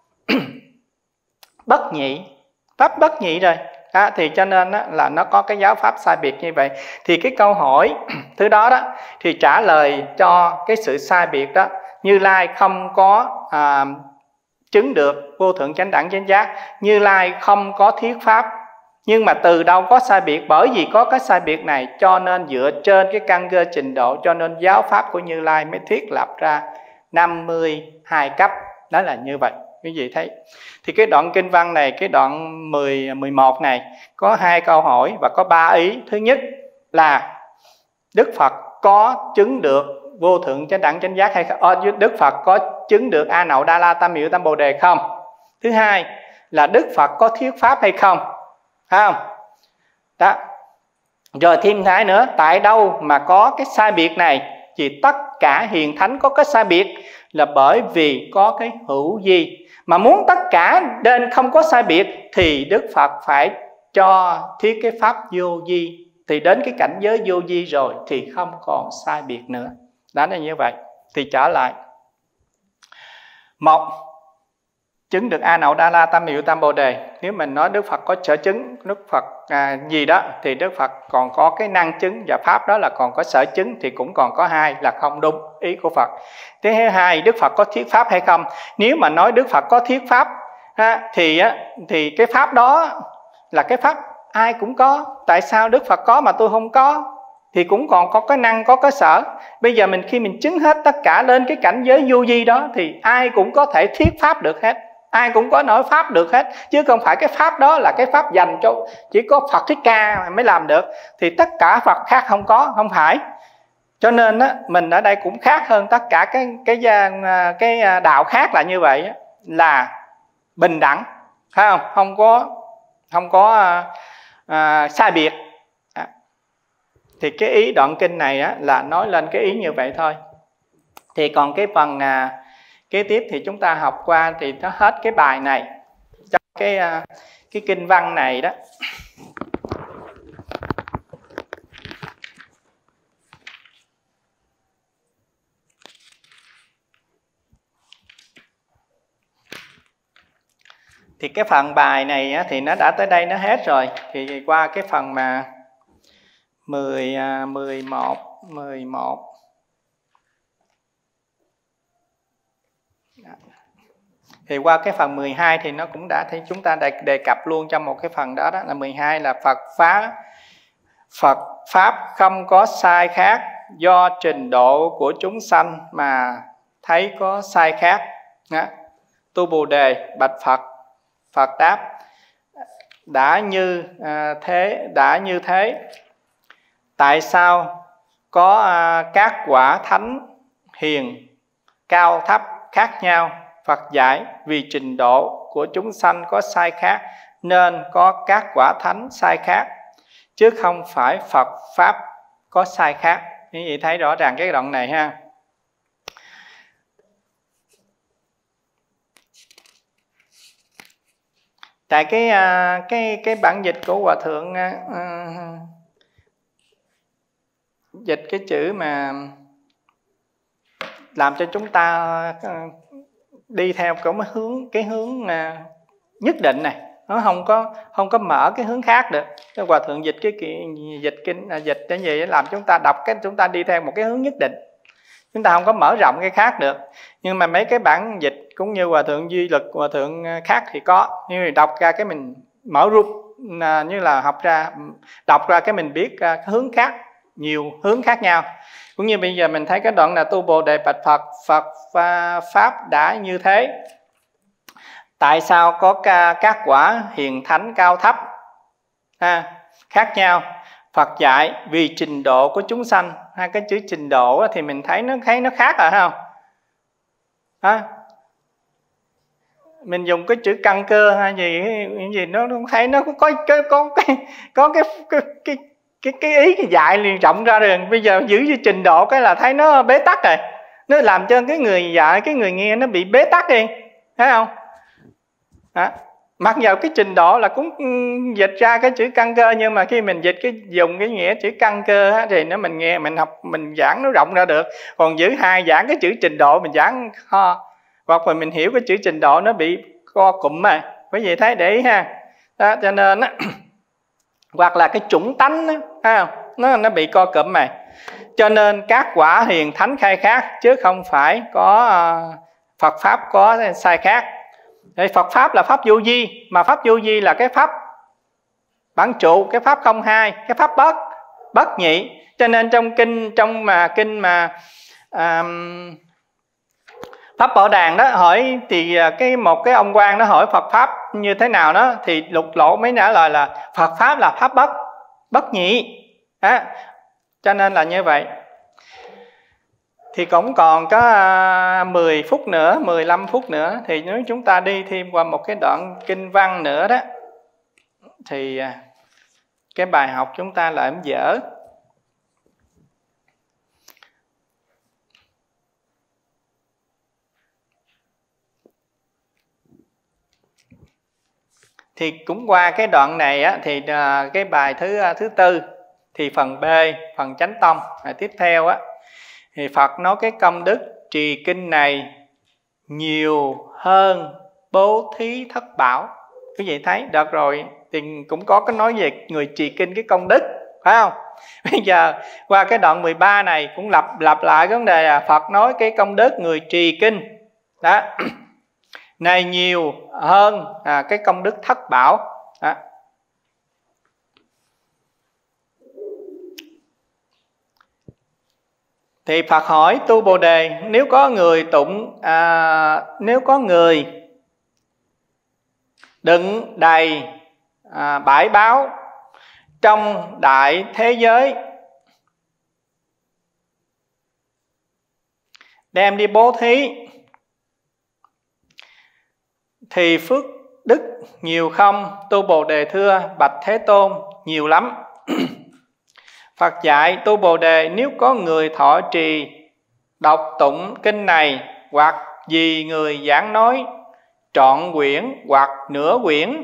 bất nhị, pháp bất nhị rồi. À, thì cho nên đó, là nó có cái giáo pháp sai biệt như vậy. Thì cái câu hỏi thứ đó đó thì trả lời cho cái sự sai biệt đó. Như Lai không có à, chứng được vô thượng chánh đẳng chánh giác, Như Lai không có thiết pháp. Nhưng mà từ đâu có sai biệt? Bởi vì có cái sai biệt này, cho nên dựa trên cái căn cơ trình độ, cho nên giáo pháp của Như Lai mới thiết lập ra năm mươi hai cấp. Đó là như vậy. Quý vị thấy. Thì cái đoạn kinh văn này, cái đoạn mười, mười một này có hai câu hỏi và có ba ý. Thứ nhất là Đức Phật có chứng được vô thượng chánh đẳng chánh giác hay không? Đức Phật có chứng được A Nậu Đa La Tam Miệu Tam Bồ Đề không? Thứ hai là Đức Phật có thuyết pháp hay không, phải không? Đó. Rồi thêm thái nữa, tại đâu mà có cái sai biệt này? Vì tất cả hiền thánh có cái sai biệt là bởi vì có cái hữu vi. Mà muốn tất cả nên không có sai biệt thì Đức Phật phải cho thuyết cái pháp vô vi. Thì đến cái cảnh giới vô vi rồi thì không còn sai biệt nữa. Đó là như vậy. Thì trở lại, một, chứng được A Nậu Đa La Tam Miệu Tam Bồ Đề. Nếu mình nói Đức Phật có sở chứng, Đức Phật à, gì đó, thì Đức Phật còn có cái năng chứng và pháp đó là còn có sở chứng, thì cũng còn có hai là không đúng ý của Phật. Thứ hai, Đức Phật có thuyết pháp hay không? Nếu mà nói Đức Phật có thuyết pháp ha, thì thì cái pháp đó là cái pháp ai cũng có. Tại sao Đức Phật có mà tôi không có? Thì cũng còn có cái năng, có cái sở. Bây giờ mình khi mình chứng hết tất cả lên cái cảnh giới vô vi đó thì ai cũng có thể thuyết pháp được hết, ai cũng có nói pháp được hết, chứ không phải cái pháp đó là cái pháp dành cho chỉ có Phật Thích Ca mới làm được, thì tất cả Phật khác không có, không phải. Cho nên á, mình ở đây cũng khác hơn tất cả cái cái cái đạo khác là như vậy, là bình đẳng, phải không? Không có không có à, à, sai biệt. À, thì cái ý đoạn kinh này á, là nói lên cái ý như vậy thôi. Thì còn cái phần à, kế tiếp thì chúng ta học qua thì nó hết cái bài này. Trong cái à, cái kinh văn này đó, thì cái phần bài này á, thì nó đã tới đây nó hết rồi. Thì qua cái phần mà mười, mười một, mười một thì qua cái phần mười hai thì nó cũng đã thấy chúng ta đề, đề cập luôn trong một cái phần đó, đó là mười hai là Phật pháp Phật pháp không có sai khác, do trình độ của chúng sanh mà thấy có sai khác. Đó. Tu Bồ Đề bạch Phật, Phật đáp: đã như à, thế đã như thế tại sao có à, các quả thánh hiền cao thấp khác nhau? Phật giải: vì trình độ của chúng sanh có sai khác nên có các quả thánh sai khác, chứ không phải Phật pháp có sai khác. Như vậy thấy rõ ràng cái đoạn này ha. Tại cái cái cái bản dịch của Hòa Thượng uh, dịch cái chữ mà làm cho chúng ta uh, đi theo cái hướng cái hướng uh, nhất định này, nó không có không có mở cái hướng khác được. Cái Hòa Thượng dịch cái dịch kinh uh, dịch cái gì làm chúng ta đọc cái chúng ta đi theo một cái hướng nhất định, chúng ta không có mở rộng cái khác được. Nhưng mà mấy cái bản dịch cũng như Hòa Thượng Duy Lực, Hòa Thượng khác thì có, nhưng mà đọc ra cái mình mở rút, như là học ra đọc ra cái mình biết cái hướng khác, nhiều hướng khác nhau. Cũng như bây giờ mình thấy cái đoạn là Tu Bồ Đề bạch Phật, Phật pháp đã như thế tại sao có các quả hiền thánh cao thấp ha, khác nhau? Phật dạy: vì trình độ của chúng sanh. Hai cái chữ trình độ thì mình thấy nó thấy nó khác rồi không? À, mình dùng cái chữ căn cơ hay gì gì nó thấy nó có có có có cái có cái cái cái cái, cái ý cái dạy liền rộng ra rồi. Bây giờ giữ như trình độ cái là thấy nó bế tắc rồi, nó làm cho cái người dạy cái người nghe nó bị bế tắc đi, thấy không? À, mặc dù cái trình độ là cũng dịch ra cái chữ căn cơ, nhưng mà khi mình dịch cái dùng cái nghĩa chữ căn cơ á, thì nó mình nghe mình học mình giảng nó rộng ra được. Còn giữ hai giảng cái chữ trình độ mình giảng ho, hoặc là mình hiểu cái chữ trình độ nó bị co cụm mà, quý vị thấy để ý ha. Đó, cho nên á, hoặc là cái chủng tánh á, nó nó bị co cụm mà. Cho nên các quả hiền thánh khai khác, chứ không phải có uh, Phật pháp có sai khác. Để Phật pháp là pháp vô vi, mà pháp vô vi là cái pháp bản trụ, cái pháp không hai, cái pháp bất bất nhị. Cho nên trong kinh trong mà kinh mà um, Pháp Bảo Đàn đó hỏi thì cái một cái ông quan nó hỏi Phật pháp như thế nào đó, thì Lục Lộ mới trả lời là Phật pháp là pháp bất bất nhị. À, cho nên là như vậy. thì cũng còn có mười phút nữa, mười lăm phút nữa. Thì nếu chúng ta đi thêm qua một cái đoạn kinh văn nữa đó, thì cái bài học chúng ta lại ấm dở. Thì cũng qua cái đoạn này á, thì cái bài thứ thứ tư, thì phần B, phần chánh tông à, tiếp theo á, thì Phật nói cái công đức trì kinh này nhiều hơn bố thí thất bảo. Quý vị thấy đợt rồi thì cũng có cái nói về người trì kinh cái công đức, phải không? Bây giờ qua cái đoạn mười ba này cũng lặp lặp lại cái vấn đề là Phật nói cái công đức người trì kinh đó này nhiều hơn à, cái công đức thất bảo đó. Thì Phật hỏi tu Bồ Đề, nếu có người tụng à, nếu có người đựng đầy à, bãi báo trong đại thế giới, đem đi bố thí, thì phước đức nhiều không? Tu Bồ Đề thưa, bạch Thế Tôn, nhiều lắm. Phật dạy tu Bồ Đề, nếu có người thọ trì đọc tụng kinh này, hoặc vì người giảng nói trọn quyển hoặc nửa quyển,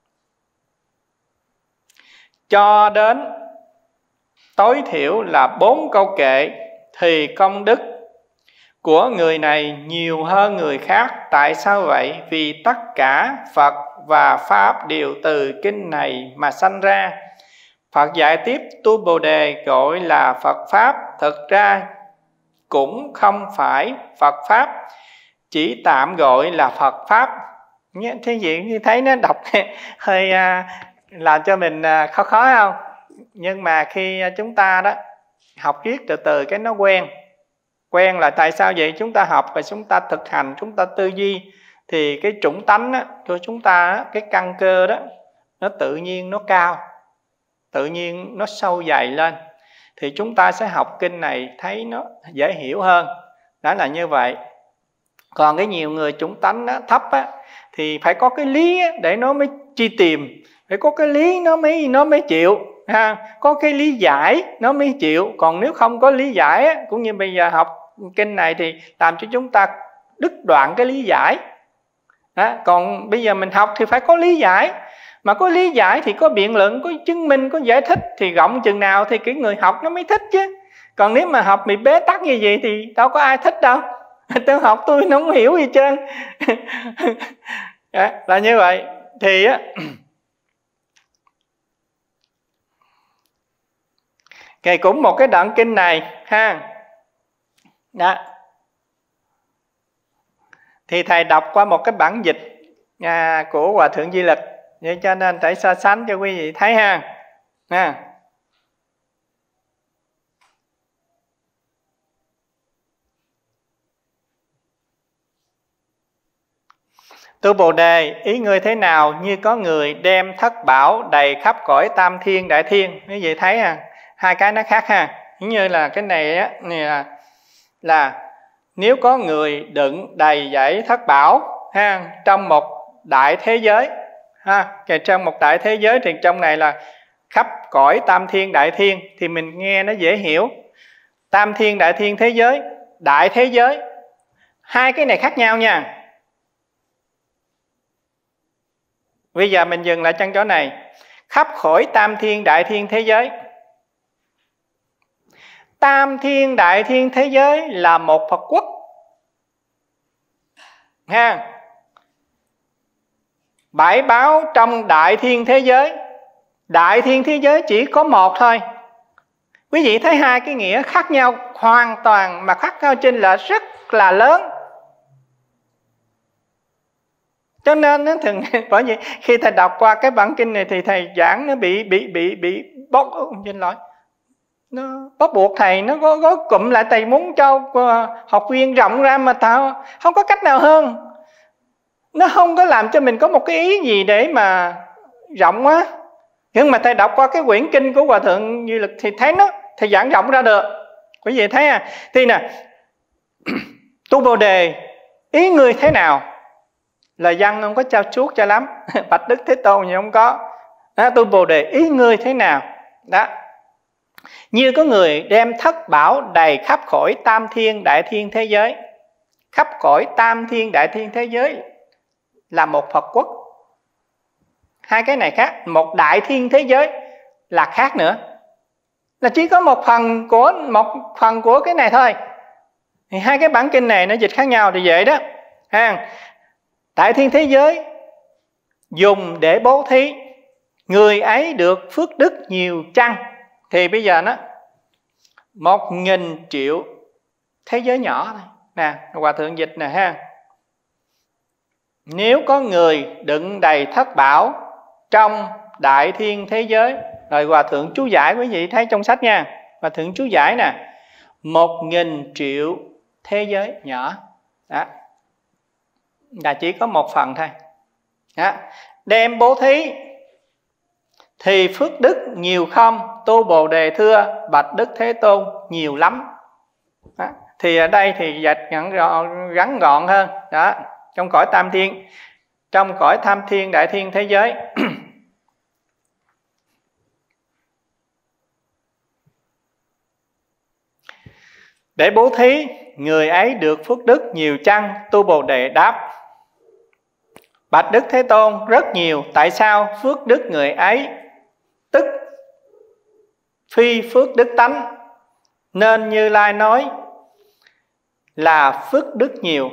cho đến tối thiểu là bốn câu kệ, thì công đức của người này nhiều hơn người khác. Tại sao vậy? Vì tất cả Phật và Pháp đều từ kinh này mà sanh ra. Phật dạy tiếp, tu Bồ Đề gọi là Phật Pháp, thực ra cũng không phải Phật Pháp, chỉ tạm gọi là Phật Pháp. Thế vậy như thấy nó đọc hơi làm cho mình khó khó không? Nhưng mà khi chúng ta đó học viết từ từ cái nó quen. Quen là tại sao vậy? Chúng ta học và chúng ta thực hành, chúng ta tư duy, thì cái chủng tánh đó, của chúng ta, cái căn cơ đó, nó tự nhiên nó cao, tự nhiên nó sâu dày lên. Thì chúng ta sẽ học kinh này thấy nó dễ hiểu hơn. Đó là như vậy. Còn cái nhiều người chủng tánh đó, thấp á, thì phải có cái lý để nó mới chi tìm, phải có cái lý nó mới nó mới chịu ha. Có cái lý giải nó mới chịu. Còn nếu không có lý giải á, cũng như bây giờ học kinh này thì làm cho chúng ta đứt đoạn cái lý giải đó. Còn bây giờ mình học thì phải có lý giải, mà có lý giải thì có biện luận, có chứng minh, có giải thích, thì rộng chừng nào thì cái người học nó mới thích chứ. Còn nếu mà học bị bế tắc như vậy thì đâu có ai thích đâu. Tôi học tôi nó không hiểu gì trơn. Đó, là như vậy. Thì á, thì cũng một cái đoạn kinh này ha. Đó. Thì thầy đọc qua một cái bản dịch à, của Hòa Thượng Di Lực, vậy cho nên phải so sánh cho quý vị thấy ha. Ha. Tu Bồ Đề, ý ngươi thế nào? Như có người đem thất bảo đầy khắp cõi tam thiên đại thiên. Quý vị thấy ha, hai cái nó khác ha. Như là cái này á, này là, là nếu có người đựng đầy dãy thất bảo ha, trong một đại thế giới ha, thì trong một đại thế giới thì trong này là khắp cõi tam thiên đại thiên, thì mình nghe nó dễ hiểu. Tam thiên đại thiên thế giới, đại thế giới, hai cái này khác nhau nha. Bây giờ mình dừng lại chân chỗ này. Khắp khỏi tam thiên đại thiên thế giới. Tam thiên đại thiên thế giới là một Phật quốc ha. Bảy báo trong đại thiên thế giới, đại thiên thế giới chỉ có một thôi. Quý vị thấy hai cái nghĩa khác nhau hoàn toàn, mà khác nhau trên là rất là lớn. Cho nên nó thường bởi vì khi thầy đọc qua cái bản kinh này thì thầy giảng nó bị bị bị bị bóc xin lỗi nó bắt buộc thầy, nó có gói cụm lại. Thầy muốn cho học viên rộng ra mà tao không có cách nào hơn. Nó không có làm cho mình có một cái ý gì để mà rộng quá. Nhưng mà thầy đọc qua cái quyển kinh của Hòa Thượng Duy Lực thì thấy nó, thầy giảng rộng ra được. Quý vị thấy à? Thì nè, Tu Bồ Đề, ý ngươi thế nào? Lời văn không có trao chuốt cho lắm. Bạch Đức Thế Tôn thì không có. Đó, Tu Bồ Đề, ý ngươi thế nào? Đó. Như có người đem thất bảo đầy khắp khỏi tam thiên đại thiên thế giới. Khắp khỏi tam thiên đại thiên thế giới là một Phật quốc. Hai cái này khác. Một đại thiên thế giới là khác nữa. Là chỉ có một phần của một phần của cái này thôi. Thì hai cái bản kinh này nó dịch khác nhau thì vậy đó. Ha. Đại thiên thế giới dùng để bố thí, người ấy được phước đức nhiều chăng? Thì bây giờ nó một nghìn triệu thế giới nhỏ này. Nè, Hòa Thượng dịch nè ha. Nếu có người đựng đầy thất bảo trong đại thiên thế giới, rồi Hòa Thượng chú giải, quý vị thấy trong sách nha, Hòa Thượng chú giải nè, một nghìn triệu thế giới nhỏ. Đó. Là chỉ có một phần thôi. Đó. Đem bố thí thì phước đức nhiều không? Tu Bồ Đề thưa bạch Đức Thế Tôn, nhiều lắm. Đó. Thì ở đây thì dịch ngắn gọn, ngắn gọn hơn. Đó. Trong cõi tam thiên, trong cõi tam thiên đại thiên thế giới để bố thí, người ấy được phước đức nhiều chăng? Tu Bồ Đề đáp bạch Đức Thế Tôn, rất nhiều. Tại sao? Phước đức người ấy tức phi phước đức tánh, nên Như Lai nói là phước đức nhiều.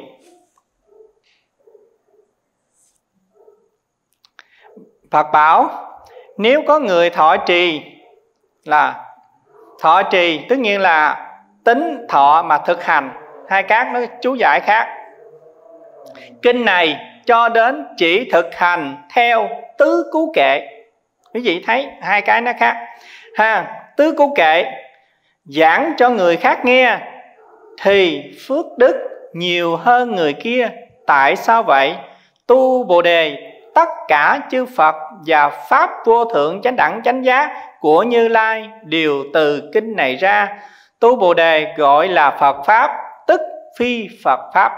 Phật bảo nếu có người thọ trì, là thọ trì tất nhiên là tính thọ mà thực hành, hai các nó chú giải khác. Kinh này cho đến chỉ thực hành theo tứ cứu kệ. Quý vị thấy hai cái nó khác ha. Tứ cứu kệ giảng cho người khác nghe thì phước đức nhiều hơn người kia. Tại sao vậy? Tu Bồ Đề, tất cả chư Phật và Pháp vô thượng chánh đẳng chánh giác của Như Lai đều từ kinh này ra. Tu Bồ Đề gọi là Phật Pháp, tức phi Phật Pháp.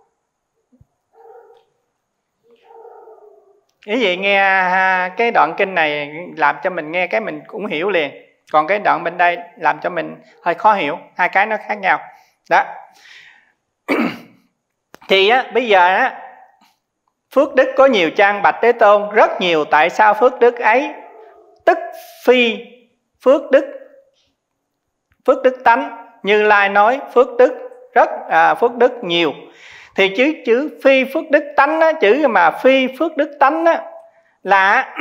Ý vậy nghe cái đoạn kinh này làm cho mình nghe cái mình cũng hiểu liền. Còn cái đoạn bên đây làm cho mình hơi khó hiểu. Hai cái nó khác nhau. Đó. Thì á, bây giờ á, phước đức có nhiều chăng? Bạch Thế Tôn, rất nhiều. Tại sao phước đức ấy tức phi phước đức phước đức tánh? Như Lai nói phước đức rất à, phước đức nhiều. Thì chữ chữ phi phước đức tánh á, chữ mà phi phước đức tánh á, là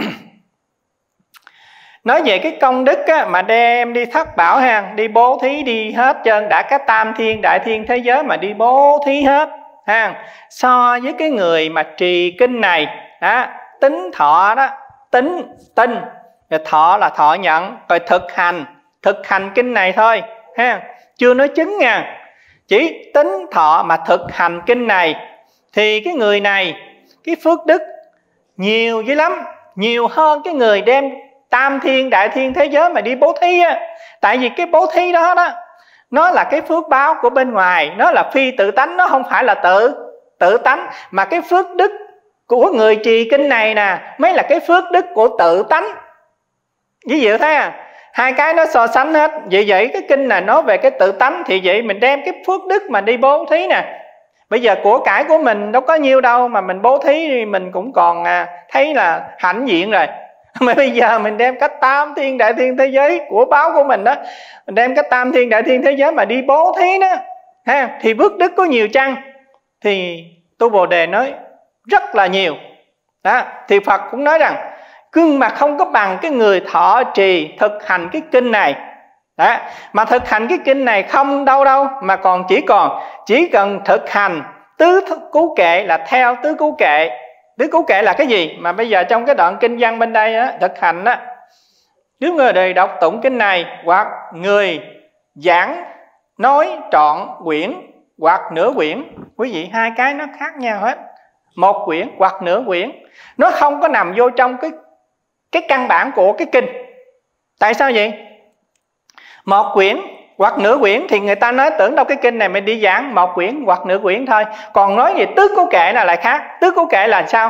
nói về cái công đức á, mà đem đi thất bảo ha, đi bố thí đi hết trơn, đã cái tam thiên đại thiên thế giới mà đi bố thí hết ha. So với cái người mà trì kinh này đó, tính thọ đó, tính tin, rồi thọ là thọ nhận, rồi thực hành thực hành kinh này thôi ha, chưa nói chứng nha. Chỉ tính thọ mà thực hành kinh này thì cái người này cái phước đức nhiều dữ lắm, nhiều hơn cái người đem tam thiên đại thiên thế giới mà đi bố thí á. Tại vì cái bố thí đó đó, nó là cái phước báo của bên ngoài, nó là phi tự tánh, nó không phải là tự tự tánh. Mà cái phước đức của người trì kinh này nè mới là cái phước đức của tự tánh. Ví dụ thế à, hai cái nó so sánh hết. Vậy vậy cái kinh này nói về cái tự tánh, thì vậy mình đem cái phước đức mà đi bố thí nè. Bây giờ của cải của mình đâu có nhiêu đâu, mà mình bố thí thì mình cũng còn à, thấy là hãnh diện rồi. Mà bây giờ mình đem cái tam thiên đại thiên thế giới của báo của mình đó, mình đem cái tam thiên đại thiên thế giới mà đi bố thí đó ha, thì phước đức có nhiều chăng? Thì Tu Bồ Đề nói rất là nhiều đó. Thì Phật cũng nói rằng nhưng mà không có bằng cái người thọ trì thực hành cái kinh này đó. Mà thực hành cái kinh này không đâu đâu, mà còn chỉ còn chỉ cần thực hành tứ cứu kệ là theo tứ cứu kệ. Tứ cứu kệ là cái gì? Mà bây giờ trong cái đoạn kinh văn bên đây á, thực hành á, nếu người đời đọc tụng kinh này, hoặc người giảng nói trọn quyển hoặc nửa quyển, quý vị hai cái nó khác nhau hết. Một quyển hoặc nửa quyển, nó không có nằm vô trong cái cái căn bản của cái kinh. Tại sao vậy? Một quyển hoặc nửa quyển thì người ta nói tưởng đâu cái kinh này mình đi giảng một quyển hoặc nửa quyển thôi. Còn nói về tứ cứu kệ là lại khác. Tứ cứu kệ là sao?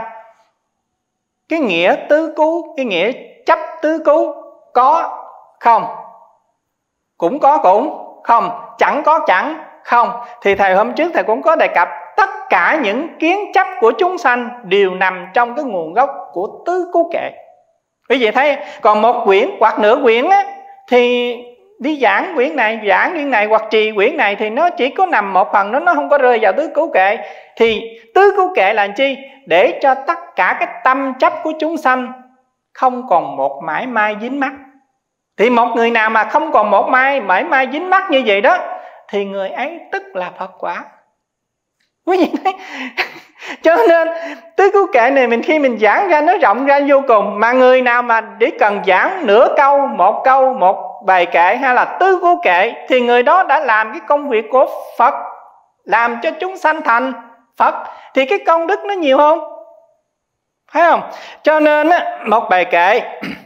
Cái nghĩa tứ cứu, cái nghĩa chấp tứ cứu có không? Cũng có cũng không, chẳng có chẳng không. Thì thầy hôm trước thầy cũng có đề cập tất cả những kiến chấp của chúng sanh đều nằm trong cái nguồn gốc của tứ cứu kệ. Quý vị thấy, còn một quyển hoặc nửa quyển á, thì đi giảng quyển này, giảng quyển này hoặc trì quyển này thì nó chỉ có nằm một phần, nó nó không có rơi vào tứ cứu kệ. Thì tứ cứu kệ là chi? Để cho tất cả cái tâm chấp của chúng sanh không còn một mãi may dính mắc. Thì một người nào mà không còn một mai mãi may dính mắc như vậy đó, thì người ấy tức là Phật quả. Quý vị thấy cho nên tứ cứu kệ này mình khi mình giảng ra nó rộng ra vô cùng. Mà người nào mà chỉ cần giảng nửa câu, một câu, một bài kệ hay là tứ cứu kệ, thì người đó đã làm cái công việc của Phật, làm cho chúng sanh thành Phật. Thì cái công đức nó nhiều không? Thấy không? Cho nên một bài kệ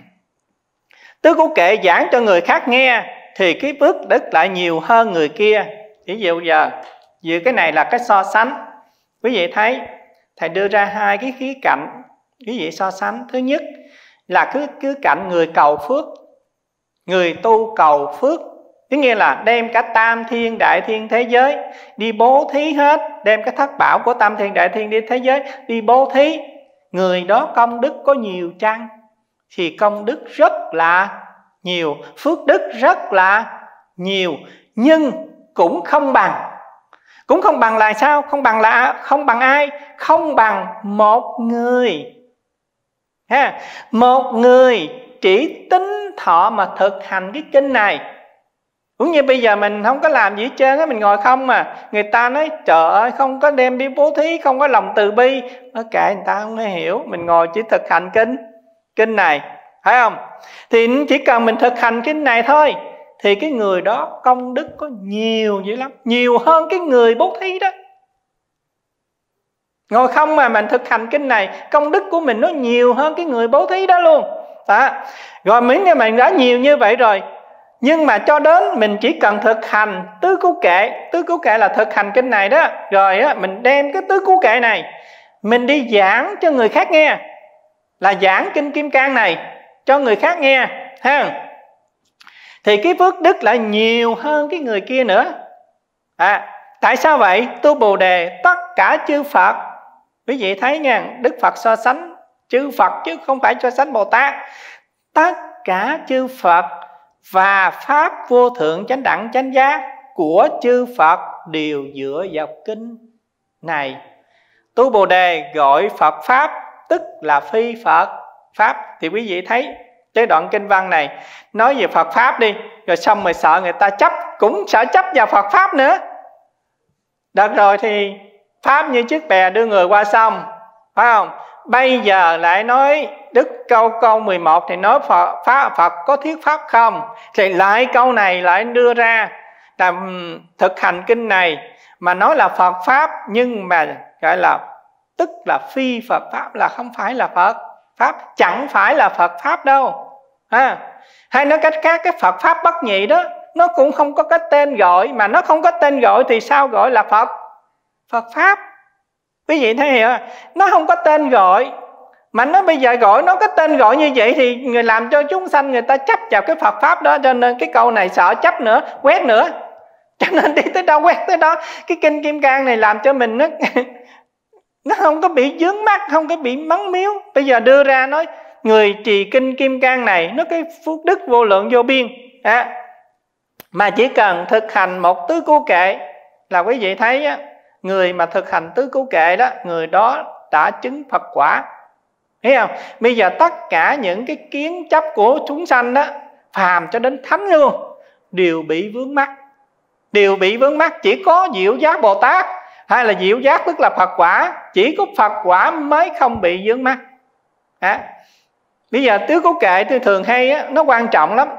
tứ cứu kệ giảng cho người khác nghe thì cái phước đức lại nhiều hơn người kia. Ví dụ giờ Vì cái này là cái so sánh. Quý vị thấy thầy đưa ra hai cái khía cạnh quý vị so sánh. Thứ nhất là cứ cứ cạnh người cầu phước, người tu cầu phước, tức nghĩa là đem cả tam thiên đại thiên thế giới đi bố thí hết, đem cái thất bảo của tam thiên đại thiên đi thế giới đi bố thí. Người đó công đức có nhiều chăng? Thì công đức rất là nhiều, phước đức rất là nhiều, nhưng cũng không bằng. Cũng không bằng là sao? Không bằng là không bằng ai? Không bằng một người ha. Một người chỉ tính thọ mà thực hành cái kinh này. Cũng như bây giờ mình không có làm gì hết trơn á, mình ngồi không mà người ta nói trời ơi không có đem đi bố thí, không có lòng từ bi, nó kệ người ta không hiểu. Mình ngồi chỉ thực hành kinh kinh này, phải không? Thì chỉ cần mình thực hành kinh này thôi thì cái người đó công đức có nhiều dữ lắm, nhiều hơn cái người bố thí đó. Ngồi không mà mình thực hành kinh này, công đức của mình nó nhiều hơn cái người bố thí đó luôn đó. Rồi miễn như mình đã nhiều như vậy rồi, nhưng mà cho đến mình chỉ cần thực hành tứ cứu kệ. Tứ cứu kệ là thực hành kinh này đó. Rồi á, mình đem cái tứ cứu kệ này mình đi giảng cho người khác nghe, là giảng kinh Kim Cang này cho người khác nghe ha. Thì cái phước đức lại nhiều hơn cái người kia nữa à. Tại sao vậy? Tu Bồ Đề tất cả chư Phật. Quý vị thấy nha, Đức Phật so sánh chư Phật chứ không phải so sánh Bồ Tát. Tất cả chư Phật và Pháp vô thượng chánh đẳng chánh giác của chư Phật đều dựa vào kinh này. Tu Bồ Đề gọi Phật Pháp tức là phi Phật Pháp. Thì quý vị thấy cái đoạn kinh văn này nói về Phật Pháp đi, rồi xong rồi sợ người ta chấp, cũng sợ chấp vào Phật Pháp nữa. Được rồi thì Pháp như chiếc bè đưa người qua sông, phải không? Bây giờ lại nói Đức câu câu mười một thì nói Phật, Pháp, Phật có thuyết Pháp không? Thì lại câu này lại đưa ra là thực hành kinh này mà nói là Phật Pháp, nhưng mà gọi là tức là phi Phật Pháp, là không phải là Phật Pháp, chẳng phải là Phật Pháp đâu à. Hay nói cách khác, cái Phật Pháp bất nhị đó nó cũng không có cái tên gọi. Mà nó không có tên gọi thì sao gọi là Phật Phật Pháp? Quý vị thấy hiểu không? Nó không có tên gọi, mà nó bây giờ gọi nó có tên gọi như vậy thì người làm cho chúng sanh người ta chấp vào cái Phật Pháp đó. Cho nên cái câu này sợ chấp nữa, quét nữa. Cho nên đi tới đâu quét tới đó. Cái kinh Kim Cang này làm cho mình nó nó không có bị vướng mắc, không có bị mắng miếu. Bây giờ đưa ra nói người trì kinh Kim Cang này nó cái phước đức vô lượng vô biên à. Mà chỉ cần thực hành một tứ cứu kệ là quý vị thấy á, người mà thực hành tứ cứu kệ đó, người đó đã chứng Phật quả. Thấy không? Bây giờ tất cả những cái kiến chấp của chúng sanh đó, phàm cho đến thánh luôn, đều bị vướng mắc. Đều bị vướng mắc. Chỉ có Diệu Giác Bồ Tát hay là Diệu Giác tức là Phật quả, chỉ có Phật quả mới không bị vướng mắc à. Bây giờ tứ cứu kệ tôi thường hay á, nó quan trọng lắm.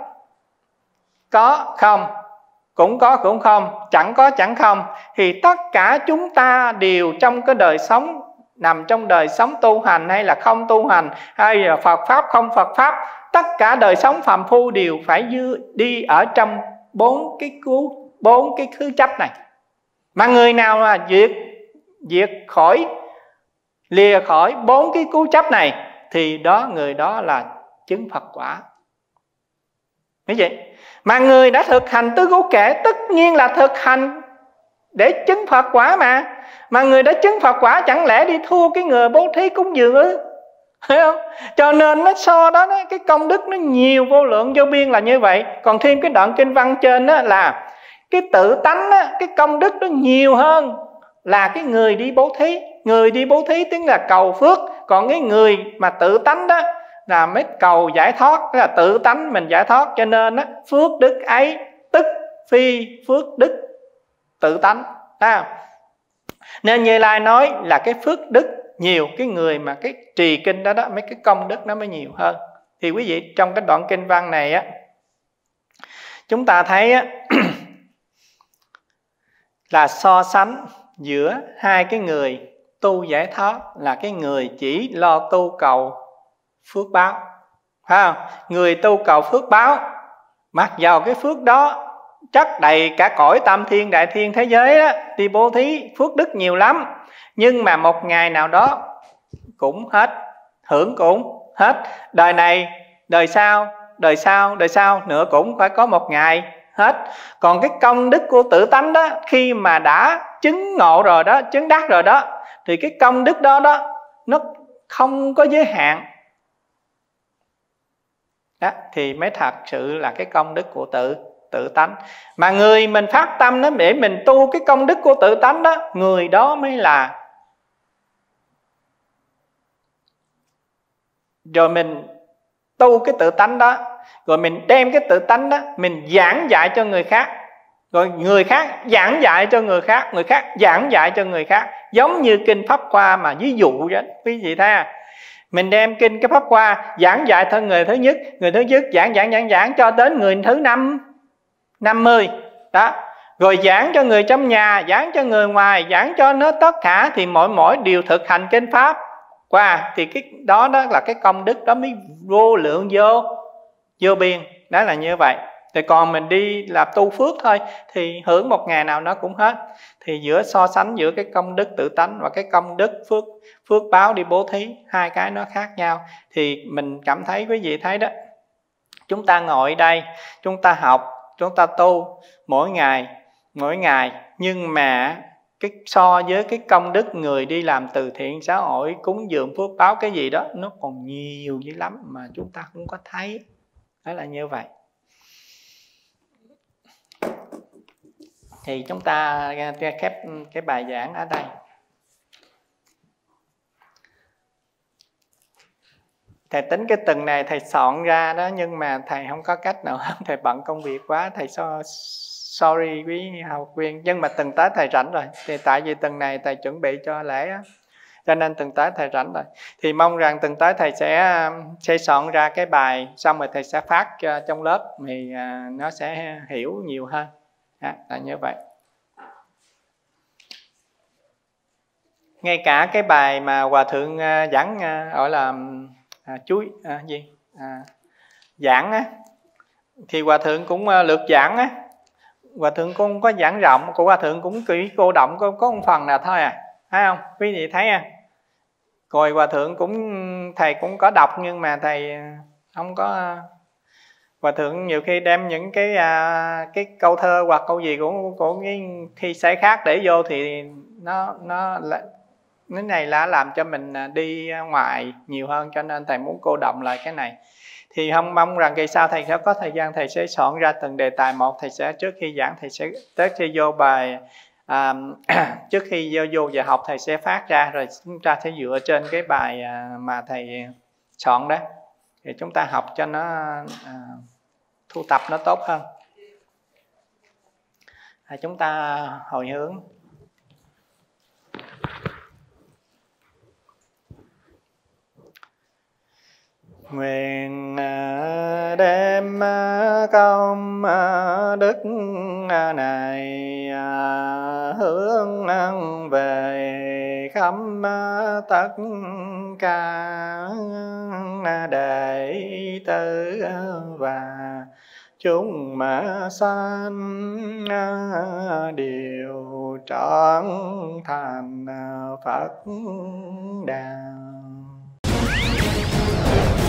Có không, cũng có cũng không, chẳng có chẳng không. Thì tất cả chúng ta đều trong cái đời sống, nằm trong đời sống tu hành hay là không tu hành, hay là Phật Pháp không Phật Pháp, tất cả đời sống phàm phu đều phải đi ở trong bốn cái cứu bốn cái khứ chấp này. Mà người nào mà diệt diệt khỏi lìa khỏi bốn cái cứu chấp này thì đó người đó là chứng Phật quả. Như vậy mà người đã thực hành tứ cố kệ tất nhiên là thực hành để chứng Phật quả mà. Mà người đã chứng Phật quả chẳng lẽ đi thua cái người bố thí cúng dường ư? Thấy không? Cho nên nó so đó, đó cái công đức nó nhiều vô lượng vô biên là như vậy. Còn thêm cái đoạn kinh văn trên đó là cái tự tánh đó, cái công đức nó nhiều hơn là cái người đi bố thí. Người đi bố thí tức là cầu phước. Còn cái người mà tự tánh đó là mới cầu giải thoát, tức là tự tánh mình giải thoát. Cho nên đó, phước đức ấy tức phi phước đức tự tánh. À, nên Như Lai nói là cái phước đức nhiều, cái người mà cái trì kinh đó đó, mấy cái công đức nó mới nhiều hơn. Thì quý vị trong cái đoạn kinh văn này á, chúng ta thấy á, là so sánh giữa hai cái người tu giải thoát là cái người chỉ lo tu cầu phước báo, phải không? Người tu cầu phước báo, mặc dầu cái phước đó chất đầy cả cõi tam thiên đại thiên thế giới đó, đi bố thí phước đức nhiều lắm, nhưng mà một ngày nào đó cũng hết, hưởng cũng hết. Đời này, đời sau, đời sau, đời sau nữa cũng phải có một ngày hết. Còn cái công đức của tự tánh đó, khi mà đã chứng ngộ rồi đó, chứng đắc rồi đó, thì cái công đức đó đó nó không có giới hạn đó, thì mới thật sự là cái công đức của tự tự tánh. Mà người mình phát tâm đó để mình tu cái công đức của tự tánh đó, người đó mới là, rồi mình tu cái tự tánh đó, rồi mình đem cái tự tánh đó mình giảng dạy cho người khác, rồi người khác giảng dạy cho người khác, người khác giảng dạy cho người khác. Giống như kinh Pháp Hoa mà ví dụ vậy quý vị thấy à, mình đem kinh cái Pháp Hoa giảng dạy cho người thứ nhất, người thứ nhất giảng giảng giảng giảng cho đến người thứ năm năm mươi đó, rồi giảng cho người trong nhà, giảng cho người ngoài, giảng cho nó tất cả, thì mỗi mỗi điều thực hành kinh Pháp qua, thì cái đó đó là cái công đức đó mới vô lượng vô vô biên. Đó là như vậy. Thì còn mình đi làm tu phước thôi thì hưởng một ngày nào nó cũng hết. Thì giữa so sánh giữa cái công đức tự tánh và cái công đức phước phước báo đi bố thí, hai cái nó khác nhau. Thì mình cảm thấy quý vị thấy đó, chúng ta ngồi đây, chúng ta học, chúng ta tu mỗi ngày mỗi ngày, nhưng mà cái so với cái công đức người đi làm từ thiện xã hội, cúng dường phước báo cái gì đó, nó còn nhiều dữ lắm mà chúng ta không có thấy. Đó là như vậy. Thì chúng ta khép cái bài giảng ở đây. Thầy tính cái tuần này thầy soạn ra đó, nhưng mà thầy không có cách nào hết, thầy bận công việc quá, thầy so, sorry quý học viên. Nhưng mà tuần tới thầy rảnh rồi, thì tại vì tuần này thầy chuẩn bị cho lễ á, cho nên tuần tới thầy rảnh rồi. Thì mong rằng tuần tới thầy sẽ sẽ soạn ra cái bài, xong rồi thầy sẽ phát cho trong lớp, thì nó sẽ hiểu nhiều hơn. À, là như vậy. Ngay cả cái bài mà Hòa Thượng giảng gọi là à, chuối à, gì à, giảng á, thì Hòa Thượng cũng lược giảng á, Hòa Thượng cũng không có giảng rộng, của Hòa Thượng cũng chỉ cô động có, có một phần nào thôi à, thấy không quý vị thấy à. Rồi Hòa Thượng cũng, thầy cũng có đọc, nhưng mà thầy không có, Hòa Thượng nhiều khi đem những cái à, cái câu thơ hoặc câu gì của của cái khi sẽ khác để vô, thì nó nó là cái này là làm cho mình đi ngoài nhiều hơn, cho nên thầy muốn cô động lại cái này. Thì không mong rằng kỳ sau thầy sẽ có thời gian, thầy sẽ soạn ra từng đề tài một, thầy sẽ trước khi giảng thầy sẽ tới khi vô bài à, trước khi vô vô giờ học thầy sẽ phát ra, rồi chúng ta sẽ dựa trên cái bài mà thầy soạn đó, thì chúng ta học cho nó à, thu tập nó tốt hơn. À, chúng ta hồi hướng. Nguyện đem công đức này hướng về khắp tất cả đệ tử và chúng mà sanh đều trọn thành Phật đạo.